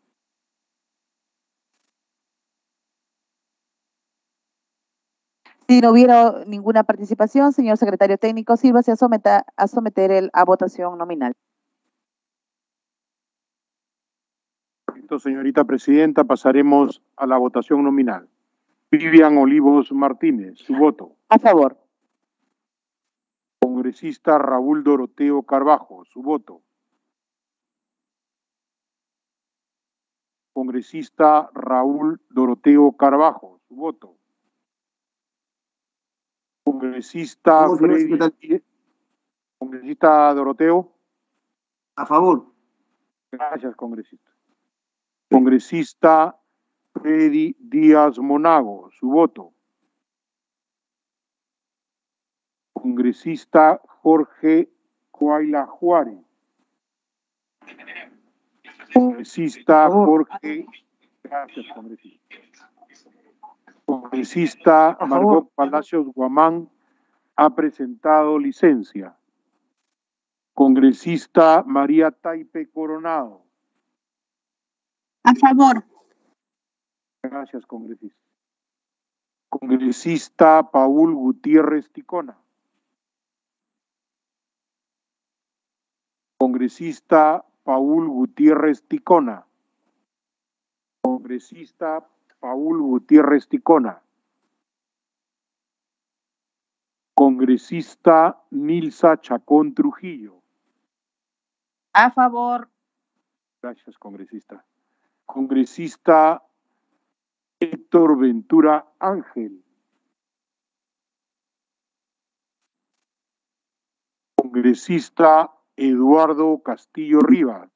Si no hubiera ninguna participación, señor secretario técnico, sírvase a someter a votación nominal. Señorita presidenta, pasaremos a la votación nominal. Vivian Olivos Martínez, su voto. A favor. Congresista Raúl Doroteo Carbajo, su voto. Congresista Raúl Doroteo Carbajo, su voto. Congresista Congresista Doroteo. A favor. Gracias, congresista. Congresista Freddy Díaz Monago, su voto. Congresista Jorge Coaila Juárez. Congresista Jorge. Gracias, congresista. Congresista Margot Palacios Guamán ha presentado licencia. Congresista María Taipe Coronado. A favor. Gracias, congresista. Congresista Paul Gutiérrez Ticona. Congresista Paul Gutiérrez Ticona. Congresista Paul Gutiérrez Ticona. Congresista Nilsa Chacón Trujillo. A favor. Gracias, congresista. Congresista Héctor Ventura Ángel. Congresista Eduardo Castillo Rivas.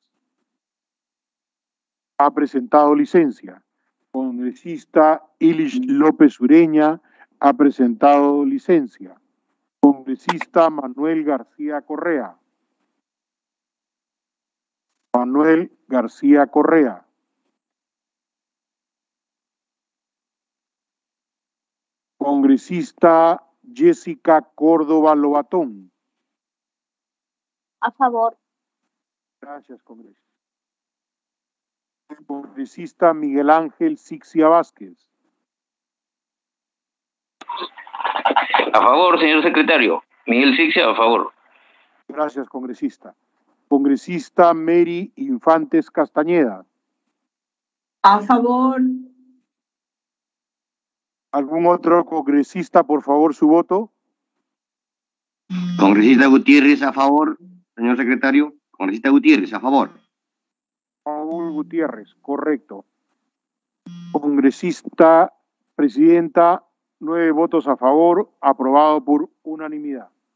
Ha presentado licencia. Congresista Ilish López Ureña ha presentado licencia. Congresista Manuel García Correa. Manuel García Correa. Congresista Jessica Córdoba Lobatón. A favor. Gracias, congresista. Congresista Miguel Ángel Sixia Vázquez. A favor, señor secretario. Miguel Sixia, a favor. Gracias, congresista. Congresista Mary Infantes Castañeda. A favor. ¿Algún otro congresista, por favor, su voto? Congresista Gutiérrez, a favor. Señor secretario. Congresista Gutiérrez, a favor. Paul Gutiérrez, correcto. Congresista presidenta, 9 votos a favor, aprobado por unanimidad.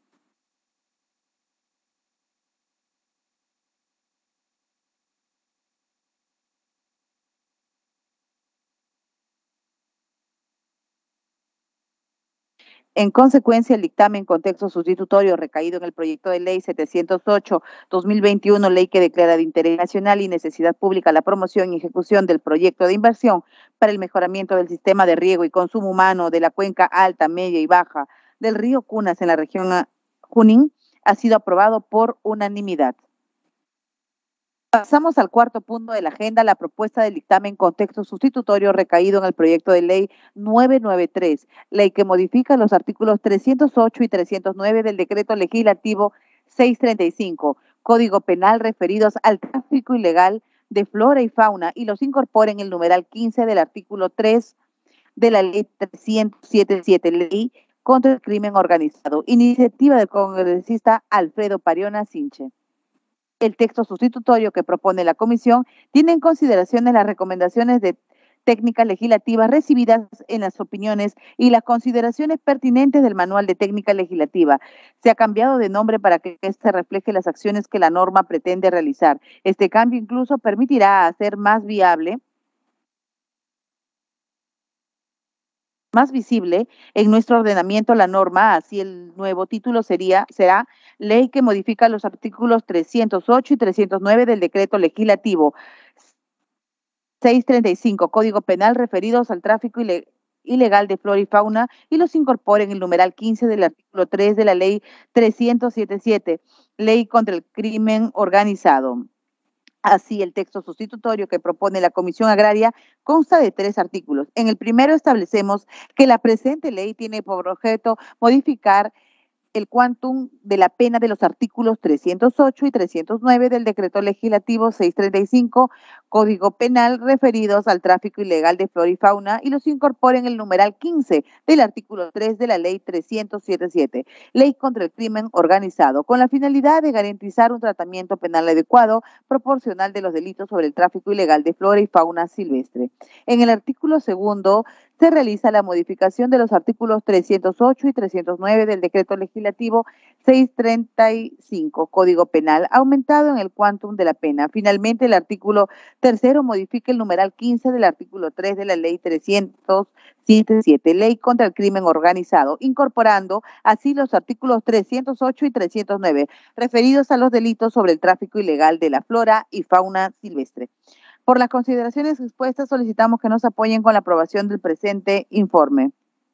En consecuencia, el dictamen con texto sustitutorio recaído en el proyecto de ley 708-2021, ley que declara de interés nacional y necesidad pública la promoción y ejecución del proyecto de inversión para el mejoramiento del sistema de riego y consumo humano de la cuenca alta, media y baja del río Cunas en la región Junín, ha sido aprobado por unanimidad. Pasamos al cuarto punto de la agenda, la propuesta del dictamen con texto sustitutorio recaído en el proyecto de ley 993, ley que modifica los artículos 308 y 309 del decreto legislativo 635, Código Penal, referidos al tráfico ilegal de flora y fauna, y los incorpora en el numeral 15 del artículo 3 de la ley 377, ley contra el crimen organizado, iniciativa del congresista Alfredo Pariona Sinche. El texto sustitutorio que propone la comisión tiene en consideración las recomendaciones de técnicas legislativas recibidas en las opiniones y las consideraciones pertinentes del manual de técnica legislativa. Se ha cambiado de nombre para que se refleje las acciones que la norma pretende realizar. Este cambio incluso permitirá hacer más viable, más visible en nuestro ordenamiento la norma. Así el nuevo título será Ley que modifica los artículos 308 y 309 del decreto legislativo 635, Código Penal, referidos al tráfico ilegal de flora y fauna, y los incorpora en el numeral 15 del artículo 3 de la ley 377, Ley contra el crimen organizado. Así, el texto sustitutorio que propone la Comisión Agraria consta de 3 artículos. En el primero establecemos que la presente ley tiene por objeto modificar el quantum de la pena de los artículos 308 y 309 del decreto legislativo 635, Código Penal, referidos al tráfico ilegal de flora y fauna, y los incorpora en el numeral 15 del artículo 3 de la ley 377, Ley contra el crimen organizado, con la finalidad de garantizar un tratamiento penal adecuado, proporcional de los delitos sobre el tráfico ilegal de flora y fauna silvestre. En el artículo segundo se realiza la modificación de los artículos 308 y 309 del decreto legislativo 635, Código Penal, aumentado en el quantum de la pena. Finalmente, el artículo tercero modifica el numeral 15 del artículo 3 de la ley 377, Ley contra el crimen organizado, incorporando así los artículos 308 y 309, referidos a los delitos sobre el tráfico ilegal de la flora y fauna silvestre. Por las consideraciones expuestas, solicitamos que nos apoyen con la aprobación del presente informe.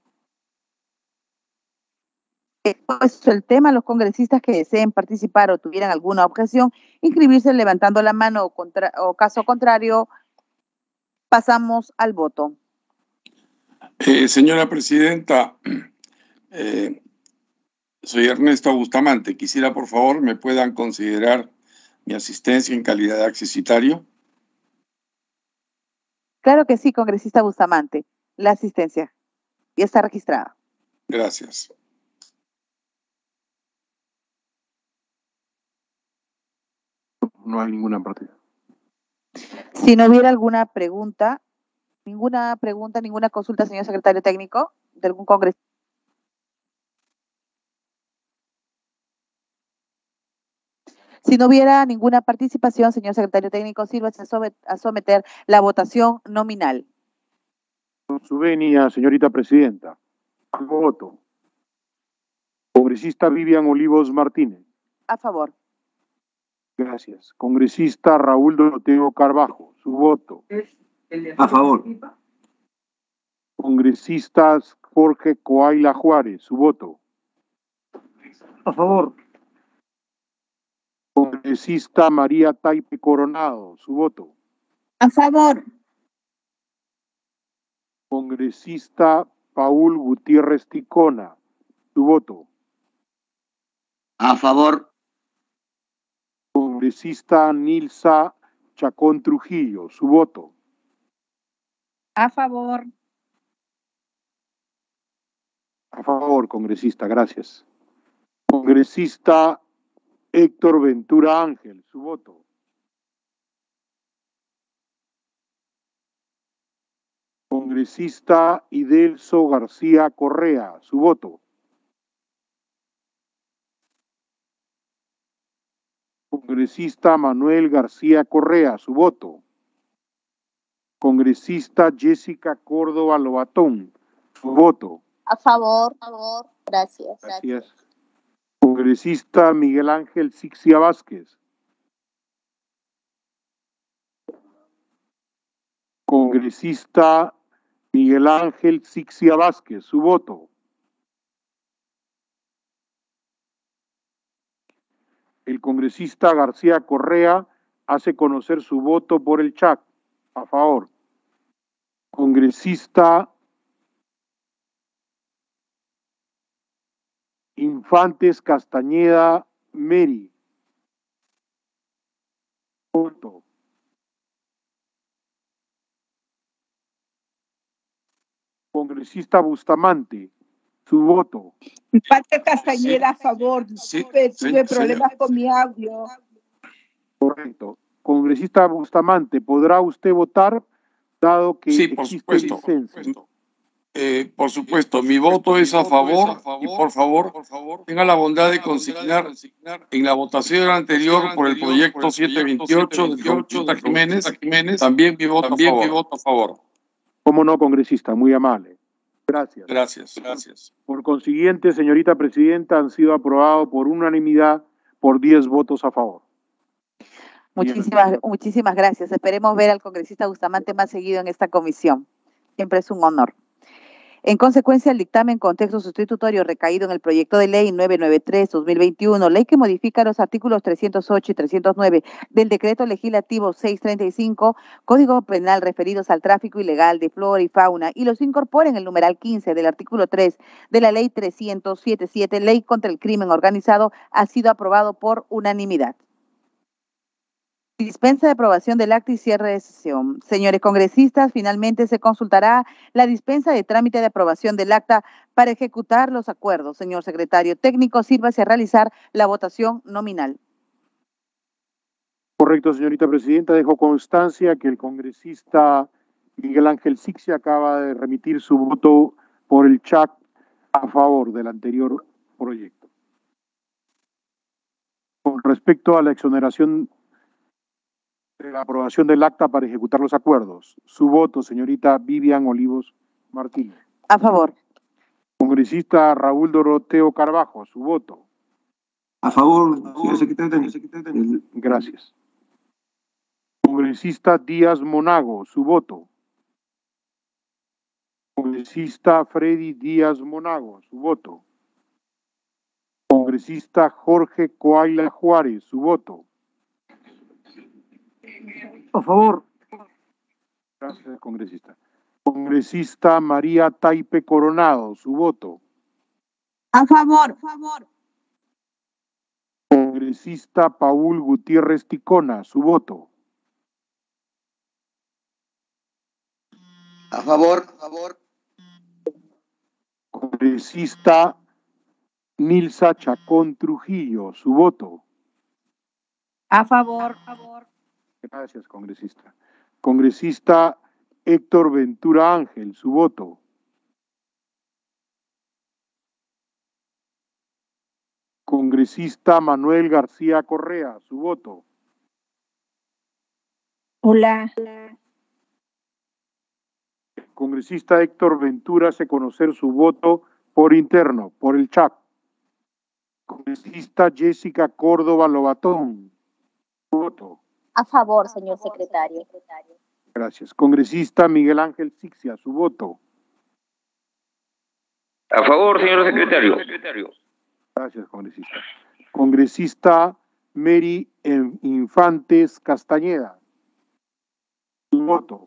Expuesto el tema, los congresistas que deseen participar o tuvieran alguna objeción, inscribirse levantando la mano o caso contrario, pasamos al voto. Señora Presidenta, soy Ernesto Bustamante. Quisiera, por favor, me puedan considerar mi asistencia en calidad de accesitario. Claro que sí, congresista Bustamante. La asistencia ya está registrada. Gracias. No hay ninguna partida. Si no hubiera alguna pregunta, ninguna consulta, señor secretario técnico, de algún congresista. Si no hubiera ninguna participación, señor secretario técnico, sírvase a someter la votación nominal. Con su venia, señorita presidenta. Voto. Congresista Vivian Olivos Martínez. A favor. Gracias. Congresista Raúl Doroteo Carbajo. Su voto. A favor. Congresista Jorge Coaila Juárez. Su voto. A favor. Congresista María Taipe Coronado. Su voto. A favor. Congresista Paul Gutiérrez Ticona. Su voto. A favor. Congresista Nilsa Chacón Trujillo. Su voto. A favor. A favor, congresista. Gracias. Congresista Héctor Ventura Ángel. Su voto. Congresista Idelso García Correa. Su voto. Congresista Manuel García Correa. Su voto. Congresista Jessica Córdoba Lobatón. Su voto. A favor. Gracias. Gracias. Congresista Miguel Ángel Sixia Vázquez. Congresista Miguel Ángel Sixia Vázquez, su voto. El congresista García Correa hace conocer su voto por el chat. A favor. Congresista Infantes Castañeda Meri. Voto. Congresista Bustamante, su voto. Infante Castañeda, a favor. Disculpe, tuve problemas con mi audio. Correcto. Congresista Bustamante, ¿podrá usted votar dado que sí, por supuesto, por supuesto, mi voto es a favor y por favor tenga la bondad de consignar en la votación anterior por el proyecto 728 del congresista Jiménez, también mi voto a favor. Cómo no, congresista, muy amable. Gracias. Gracias. Por consiguiente, señorita presidenta, han sido aprobados por unanimidad por 10 votos a favor. Muchísimas gracias. Esperemos ver al congresista Bustamante más seguido en esta comisión. Siempre es un honor. En consecuencia, el dictamen con texto sustitutorio recaído en el proyecto de ley 993-2021, ley que modifica los artículos 308 y 309 del decreto legislativo 635, Código Penal referidos al tráfico ilegal de flora y fauna, y los incorpora en el numeral 15 del artículo 3 de la ley 377, ley contra el crimen organizado, ha sido aprobado por unanimidad. Dispensa de aprobación del acta y cierre de sesión. Señores congresistas, finalmente se consultará la dispensa de trámite de aprobación del acta para ejecutar los acuerdos. Señor secretario técnico, sírvase a realizar la votación nominal. Correcto, señorita presidenta. Dejo constancia que el congresista Miguel Ángel Sixia acaba de remitir su voto por el chat a favor del anterior proyecto. Con respecto a la exoneración de la aprobación del acta para ejecutar los acuerdos. Su voto, señorita Vivian Olivos Martínez. A favor. Congresista Raúl Doroteo Carbajo, su voto. A favor, señor secretario. Gracias. Congresista Díaz Monago, su voto. Congresista Freddy Díaz Monago, su voto. Congresista Jorge Coaila Juárez, su voto. A favor. Gracias, congresista. Congresista María Taipe Coronado, su voto. A favor. Congresista Paul Gutiérrez Ticona, su voto. A favor. Congresista Nilsa Chacón Trujillo, su voto. A favor. Gracias, congresista. Congresista Héctor Ventura Ángel, su voto. Congresista Manuel García Correa, su voto. Hola. Congresista Héctor Ventura hace conocer su voto por interno, por el chat. Congresista Jessica Córdoba Lobatón, su voto. A favor, señor secretario. Gracias. Congresista Miguel Ángel Sixia, su voto. A favor, señor secretario. Gracias, congresista. Congresista Mary Infantes Castañeda, su voto.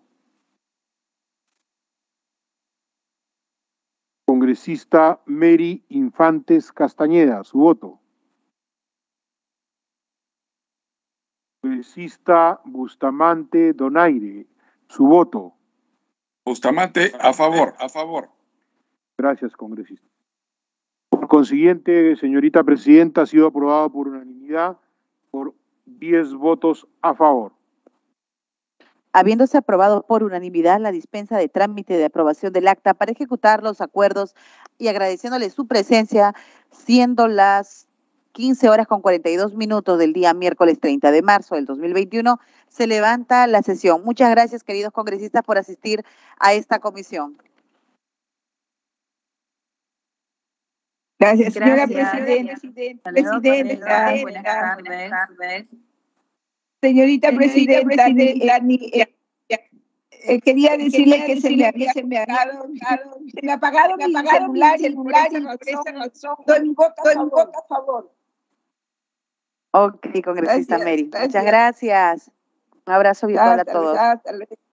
Congresista Mary Infantes Castañeda, su voto. Congresista Bustamante Donaire, su voto. Bustamante, a favor. Gracias, congresista. Por consiguiente, señorita presidenta, ha sido aprobado por unanimidad por 10 votos a favor. Habiéndose aprobado por unanimidad la dispensa de trámite de aprobación del acta para ejecutar los acuerdos y agradeciéndole su presencia, siendo las 15:42 del día miércoles 30 de marzo del 2021, se levanta la sesión. Muchas gracias, queridos congresistas, por asistir a esta comisión. Gracias, señora Gracias. presidenta. Buenas tardes. Señorita presidenta, quería decirle que se me ha apagado mi celular y por esa razón doy mi voto a favor. Ok, congresista Gracias, Mary. gracias. Muchas gracias. Un abrazo virtual a todos. Hasta luego.